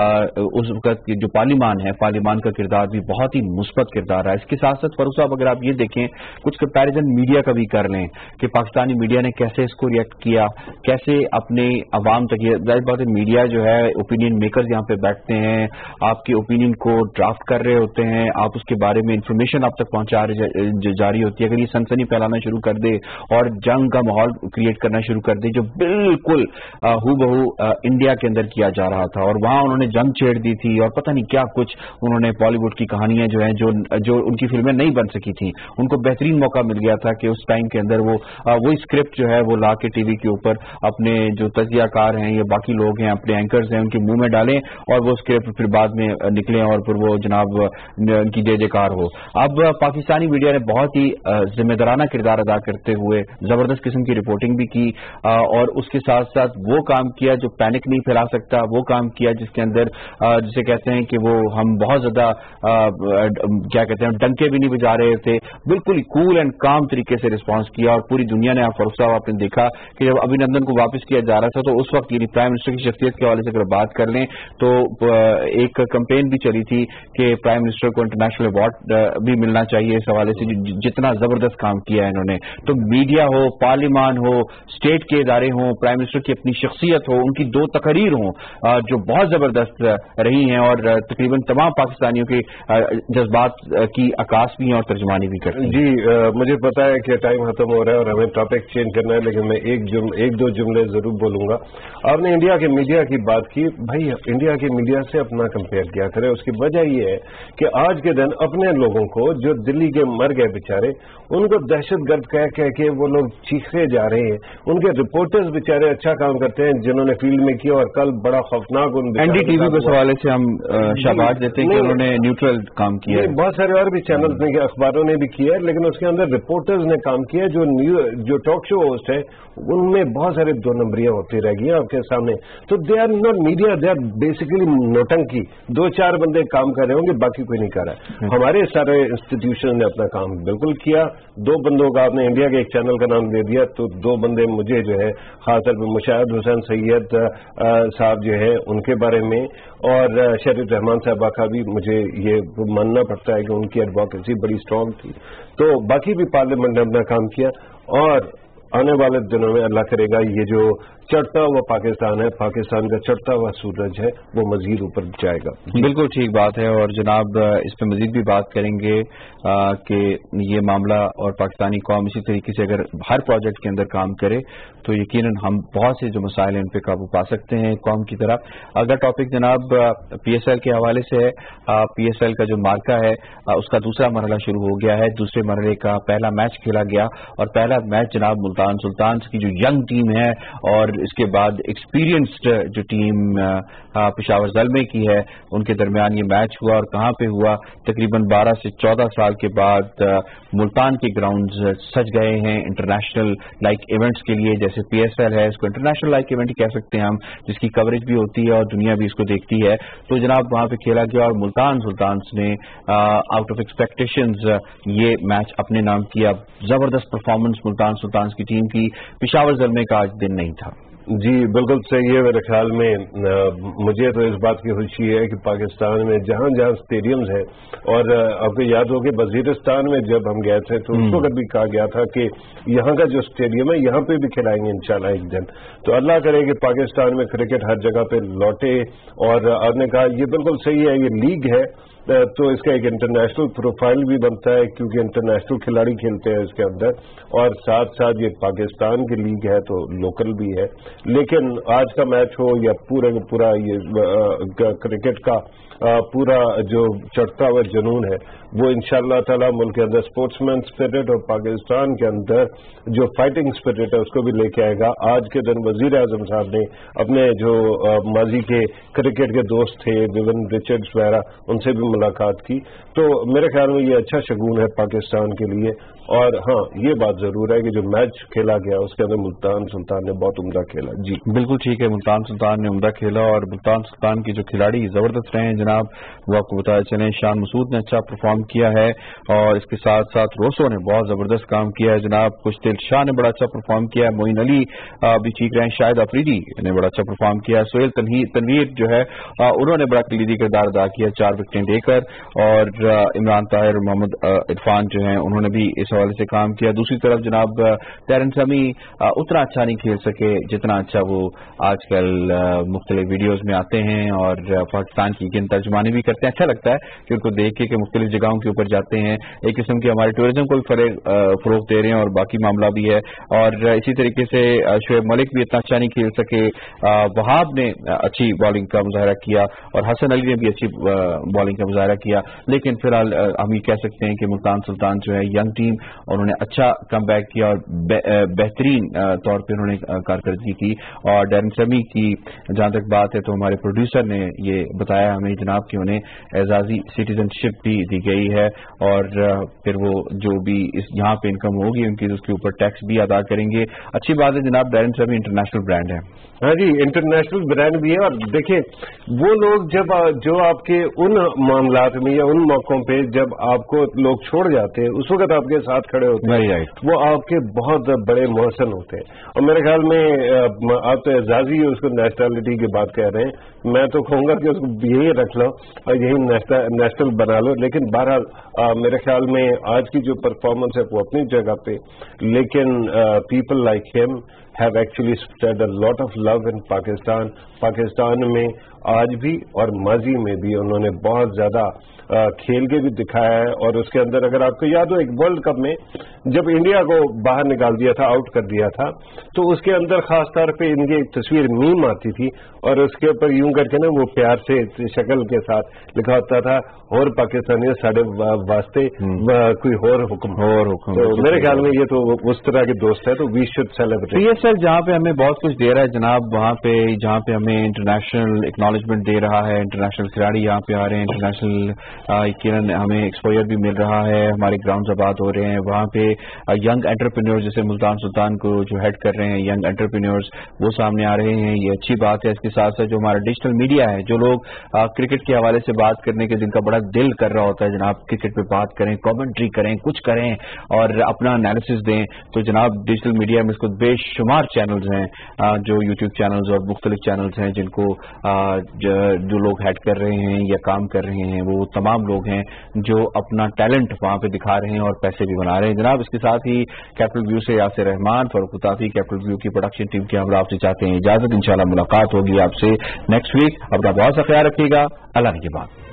اس وقت جو پارلیمان ہے، پارلیمان کا کردار بھی بہت ہی مثبت کردار ہے. اس کے ساتھ ساتھ فاروق صاحب اگر آپ یہ دیکھیں، کچھ کمپیریزن میڈیا کا بھی کر لیں کہ پاکستانی میڈیا نے کیسے اس کو ریئیکٹ کیا, کیسے اپنے عوام تک, یہ ظاہر بات ہے میڈیا جو ہے اوپینین میکرز یہاں پہ بیٹھتے ہیں, آپ کے اوپینین کو ڈرافٹ کر رہے ہوتے ہیں, آپ اس کے بارے میں انفارمیشن آپ تک پہنچا جاری ہوتی ہے. اگر یہ سنسنی پھیلانا شروع کر دے اور جنگ کا ماحول کریٹ کرنا شروع کر دے جو بالکل ہو بہو انڈیا کے اندر کیا جا رہا تھا, اور وہاں انہوں نے جنگ چھیڑ دی تھی اور پتہ نہیں کیا کچھ انہوں نے بالی ووڈ کی کہانیاں جو ہیں جو جو ان کی فلمیں نہیں بن سکی تھیں, ان کو بہترین موقع مل گیا تھا کہ اس ٹائم کے اندر وہ وہی اسکرپٹ جو ہے وہ لا کے ٹی وی کے اوپر اپنے جو تجزیہ کار ہیں یا باقی لوگ ہیں اپنے اینکرز ہیں ان کے منہ میں ڈالیں اور وہ اسکرپٹ پھر بعد میں نکلیں اور پھر وہ جناب ان کی جے جے کار ہو. اب پاکستانی میڈیا نے بہت ہی ذمہ دارانہ کردار ادا کرتے ہوئے زبردست قسم کی رپورٹنگ بھی کی اور اس کے ساتھ ساتھ وہ کام کیا جو پینک نہیں پھیلا سکتا, وہ کام کیا جس کے اندر جسے کہتے ہیں کہ وہ ہم بہت زیادہ کیا کہتے ہیں ڈنکے بھی نہیں بجا رہے تھے, بالکل کول اینڈ کام طریقے سے رسپانس کیا اور پوری دنیا نے آپ فروخت صاحب آپ نے دیکھا کہ جب ابھی نندن کو واپس کیا جا رہا تھا تو اس وقت یعنی پرائم منسٹر کی شخصیت کے حوالے سے اگر بات کر لیں تو ایک کمپین بھی چلی تھی کہ پرائم منسٹر کو انٹرنیشنل ایوارڈ بھی ملنا چاہیے اس حوالے سے جتنا زبردست کام کیا ہے انہوں نے. تو میڈیا ہو, پارلیمان ہو, اسٹیٹ کے ادارے ہوں, پرائم منسٹر کی اپنی شخصیت ہو, ان کی دو تقریر ہوں جو بہت زبردست رہی ہیں اور تقریباً تمام پاکستانیوں کے جذبات کی عکاس بھی ہیں اور ترجمانی بھی کرتے ہیں. جی مجھے پتا ہے کہ ٹائم ختم ہو رہا ہے اور ہمیں ٹاپک چینج کرنا ہے, لیکن میں ایک جم, ایک دو جملے ضرور بولوں گا. آپ نے انڈیا کے میڈیا کی بات کی, بھائی انڈیا کے میڈیا سے اپنا کمپیئر کیا کرے. اس کی وجہ یہ ہے کہ آج کے دن اپنے لوگوں کو جو دلی کے مر گئے بیچارے ان کو دہشت گرد کہہ کہہ کے وہ لوگ چیخے جا رہے ہیں. ان کے رپورٹرز بیچارے اچھا کام کرتے ہیں جنہوں نے فیلڈ میں کیا, اور کل بڑا خوفناک ان این ڈی ٹی وی کے حوالے سے ہم شاباش دیتے ہیں کہ انہوں نے نیوٹرل کام کیا ہے. بہت سارے اور بھی چینلز نے, اخباروں نے بھی کیا ہے, لیکن اس کے اندر رپورٹرز نے کام کیا. جو جو ٹاک شو ہوسٹ ہے ان میں بہت سارے دو نمبریاں ہوتی رہ گئی ہیں آپ کے سامنے. تو they are not media, they are basically nautanki. دو چار بندے کام کر رہے ہوں گے, باقی کوئی نہیں کر رہا. ہمارے سارے انسٹیٹیوشن نے اپنا کام بالکل کیا. دو بندوں کا آپ نے انڈیا کے ایک چینل کا نام دے دیا, تو دو بندے مجھے جو ہے خاص طور پہ مشاہد حسین سید صاحب جو ہے ان کے بارے میں اور شریف رحمان صاحبہ کا بھی مجھے یہ ماننا پڑتا ہے کہ ان کی ایڈوکیسی بڑی اسٹرانگ تھی. تو باقی بھی پارلیمنٹ نے اپنا کام کیا, اور آنے والے دنوں میں اللہ کرے گا یہ جو چڑھتا ہوا پاکستان ہے, پاکستان کا چڑھتا ہوا سورج ہے, وہ مزید اوپر جائے گا. بالکل ٹھیک بات ہے, اور جناب اس پہ مزید بھی بات کریں گے کہ یہ معاملہ اور پاکستانی قوم اسی طریقے سے اگر ہر پروجیکٹ کے اندر کام کرے تو یقیناً ہم بہت سے جو مسائل ہیں ان پہ قابو پا سکتے ہیں قوم کی طرف. اگر ٹاپک جناب پی ایس ایل کے حوالے سے ہے, پی ایس ایل کا جو مارکا ہے اس کا دوسرا مرحلہ شروع ہو گیا ہے. دوسرے مرحلے کا پہلا میچ کھیلا گیا اور پہلا میچ جناب ملتان سلطانز کی جو ینگ ٹیم ہے اور اس کے بعد ایکسپیرینسڈ جو ٹیم پشاور زلمے کی ہے ان کے درمیان یہ میچ ہوا. اور کہاں پہ ہوا؟ تقریباً بارہ سے چودہ سال کے بعد ملتان کے گراؤنڈز سج گئے ہیں انٹرنیشنل لائک ایونٹس کے لیے. جیسے پی ایس ایل ہے, اس کو انٹرنیشنل لائک ایونٹ ہی کہہ سکتے ہیں ہم, جس کی کوریج بھی ہوتی ہے اور دنیا بھی اس کو دیکھتی ہے. تو جناب وہاں پہ کھیلا گیا اور ملتان سلطانز نے آؤٹ آف ایکسپیکٹیشنز یہ میچ اپنے نام کیا. زبردست پرفارمنس ملتان سلطانز کی ٹیم کی, پشاور زلمے کا آج دن نہیں تھا. جی بالکل صحیح ہے. میرے خیال میں مجھے تو اس بات کی خوشی ہے کہ پاکستان میں جہاں جہاں اسٹیڈیمز ہیں, اور آپ کو یاد ہو کہ وزیرستان میں جب ہم گئے تھے تو اس وقت بھی کہا گیا تھا کہ یہاں کا جو اسٹیڈیم ہے یہاں پہ بھی کھلائیں گے انشاءاللہ ایک دن. تو اللہ کرے کہ پاکستان میں کرکٹ ہر جگہ پہ لوٹے. اور آپ نے کہا یہ بالکل صحیح ہے, یہ لیگ ہے تو اس کا ایک انٹرنیشنل پروفائل بھی بنتا ہے کیونکہ انٹرنیشنل کھلاڑی کھیلتے ہیں اس کے اندر, اور ساتھ ساتھ یہ پاکستان کی لیگ ہے تو لوکل بھی ہے. لیکن آج کا میچ ہو یا پورے کا پورا یہ کرکٹ کا پورا جو چڑھتا ہوا جنون ہے وہ انشاءاللہ تعالی ملک کے اندر اسپورٹس مین اسپرٹ اور پاکستان کے اندر جو فائٹنگ اسپرٹ ہے اس کو بھی لے کے آئے گا. آج کے دن وزیر اعظم صاحب نے اپنے جو ماضی کے کرکٹ کے دوست تھے ویون رچرڈز وغیرہ ان سے بھی ملاقات کی. تو میرے خیال میں یہ اچھا شگون ہے پاکستان کے لیے. اور ہاں یہ بات ضرور ہے کہ جو میچ کھیلا گیا اس کے اندر ملتان سلطان نے بہت عمدہ کھیلا. جی بالکل ٹھیک ہے, ملتان سلطان نے عمدہ کھیلا اور ملتان سلطان کے جو کھلاڑی زبردست رہے ہیں جناب وہ آپ کو بتایا چلیں. شان مسعود نے اچھا پرفارم کیا ہے اور اس کے ساتھ ساتھ روسو نے بہت زبردست کام کیا ہے جناب. کشتیل شاہ نے بڑا اچھا پرفارم کیا ہے, معین علی بھی ٹھیک رہے, شاہد افریدی نے بڑا اچھا پرفارم کیا ہے, سہیل تنویر جو ہے انہوں نے بڑا کلیدی کردار ادا کیا, چار وکٹیں لے کر, اور عمران طاہر محمد عرفان جو ہیں انہوں نے بھی اس حوالے سے کام کیا. دوسری طرف جناب ڈیرن سمی اتنا اچھا نہیں کھیل سکے جتنا اچھا وہ آج کل مختلف ویڈیوز میں آتے ہیں اور پاکستان کی گن ترجمانی بھی کرتے ہیں. اچھا لگتا ہے کہ ان کو دیکھ کے کہ مختلف جگہوں کے اوپر جاتے ہیں, ایک قسم کی ہمارے ٹورزم کو بھی فروغ دے رہے ہیں, اور باقی معاملہ بھی ہے. اور اسی طریقے سے شعیب ملک بھی اتنا اچھا نہیں کھیل سکے, وہاب نے اچھی بالنگ کا مظاہرہ کیا اور حسن علی نے بھی اچھی بالنگ کا مظاہرہ کیا. لیکن فی الحال ہم یہ کہہ سکتے ہیں کہ ملتان سلطان جو ہے ینگ ٹیم, انہوں نے اچھا کم بیک کیا اور بہترین طور پہ انہوں نے کارکردگی کی. اور ڈیرن سمی کی جہاں تک بات ہے تو ہمارے پروڈیوسر نے یہ بتایا ہمیں جناب کہ انہیں اعزازی سٹیزن شپ بھی دی گئی ہے, اور پھر وہ جو بھی اس یہاں پہ انکم ہوگی ان کی اس کے اوپر ٹیکس بھی ادا کریں گے. اچھی بات ہے جناب, ڈیرن سمی انٹرنیشنل برانڈ ہے. ہاں جی, انٹرنیشنل برانڈ بھی ہے. اور دیکھیں وہ لوگ جب جو آپ کے ان معاملات میں یا ان موقعوں پہ جب آپ کو لوگ چھوڑ جاتے ہیں اس وقت آپ کے ساتھ کھڑے ہوتے ہیں, وہ آپ کے بہت بڑے محسن ہوتے ہیں. اور میرے خیال میں آپ تو اعزازی اس کو نیشنلٹی کی بات کہہ رہے ہیں, میں تو کہوں گا کہ اس کو یہی رکھ لو اور یہی نیشنل بنا لو. لیکن بہرحال میرے خیال میں آج کی جو پرفارمنس ہے وہ اپنی جگہ پہ, لیکن پیپل لائک ہم have actually spread a lot of love in Pakistan. Pakistan میں آج بھی اور ماضی میں بھی انہوں نے بہت زیادہ کھیل کے بھی دکھایا ہے. اور اس کے اندر اگر آپ کو یاد ہو ایک ورلڈ کپ میں جب انڈیا کو باہر نکال دیا تھا, آؤٹ کر دیا تھا, تو اس کے اندر خاص طور پہ ان کی ایک تصویر میم آتی تھی اور اس کے اوپر یوں کر کے نا وہ پیار سے شکل کے ساتھ لکھا ہوتا تھا اور پاکستانی ساڑھے واسطے کوئی اور حکم اور حکم. تو میرے خیال میں یہ تو اس طرح کے دوست ہے, تو وی شوڈ سیلیبریٹ. یہ سر جہاں پہ ہمیں بہت کچھ دے رہا ہے جناب, وہاں پہ جہاں پہ ہمیں انٹرنیشنل اکنالجمنٹ دے رہا ہے, انٹرنیشنل کھلاڑی یہاں پہ آ رہے ہیں, انٹرنیشنل ہمیں ایکسپوجر بھی مل رہا ہے, ہمارے گراؤنڈز آباد ہو رہے ہیں, وہاں پہ ینگ انٹرپرینیور جیسے ملتان سلطان کو جو ہیڈ کر رہے ہیں ینگ انٹرپرینیورز وہ سامنے آ رہے ہیں, یہ اچھی بات ہے. اس کے ساتھ ساتھ جو ہمارا ڈیجیٹل میڈیا ہے, جو لوگ کرکٹ کے حوالے سے بات کرنے کے جن کا بڑا دل کر رہا ہوتا ہے جناب کرکٹ پہ بات کریں, کامنٹری کریں, کچھ کریں اور اپنا انالیسس دیں, تو جناب ڈیجیٹل میڈیا میں اس کو بے شمار چینلز ہیں جو یوٹیوب چینلز اور مختلف چینلز ہیں جن کو جو لوگ ہیڈ کر رہے ہیں یا کام کر رہے ہیں, وہ تمام لوگ ہیں جو اپنا ٹیلنٹ وہاں پہ دکھا رہے ہیں اور پیسے بھی بنا رہے ہیں جناب. اس کے ساتھ ہی کیپٹل ویو سے یاسر رحمان, فاروق طافی, کیپٹل ویو کی پروڈکشن ٹیم کے ہم آپ سے چاہتے ہیں اجازت. انشاءاللہ ملاقات ہوگی آپ سے نیکسٹ ویک. اپنا بہت سا خیال رکھیے گا. اللہ نے کے بعد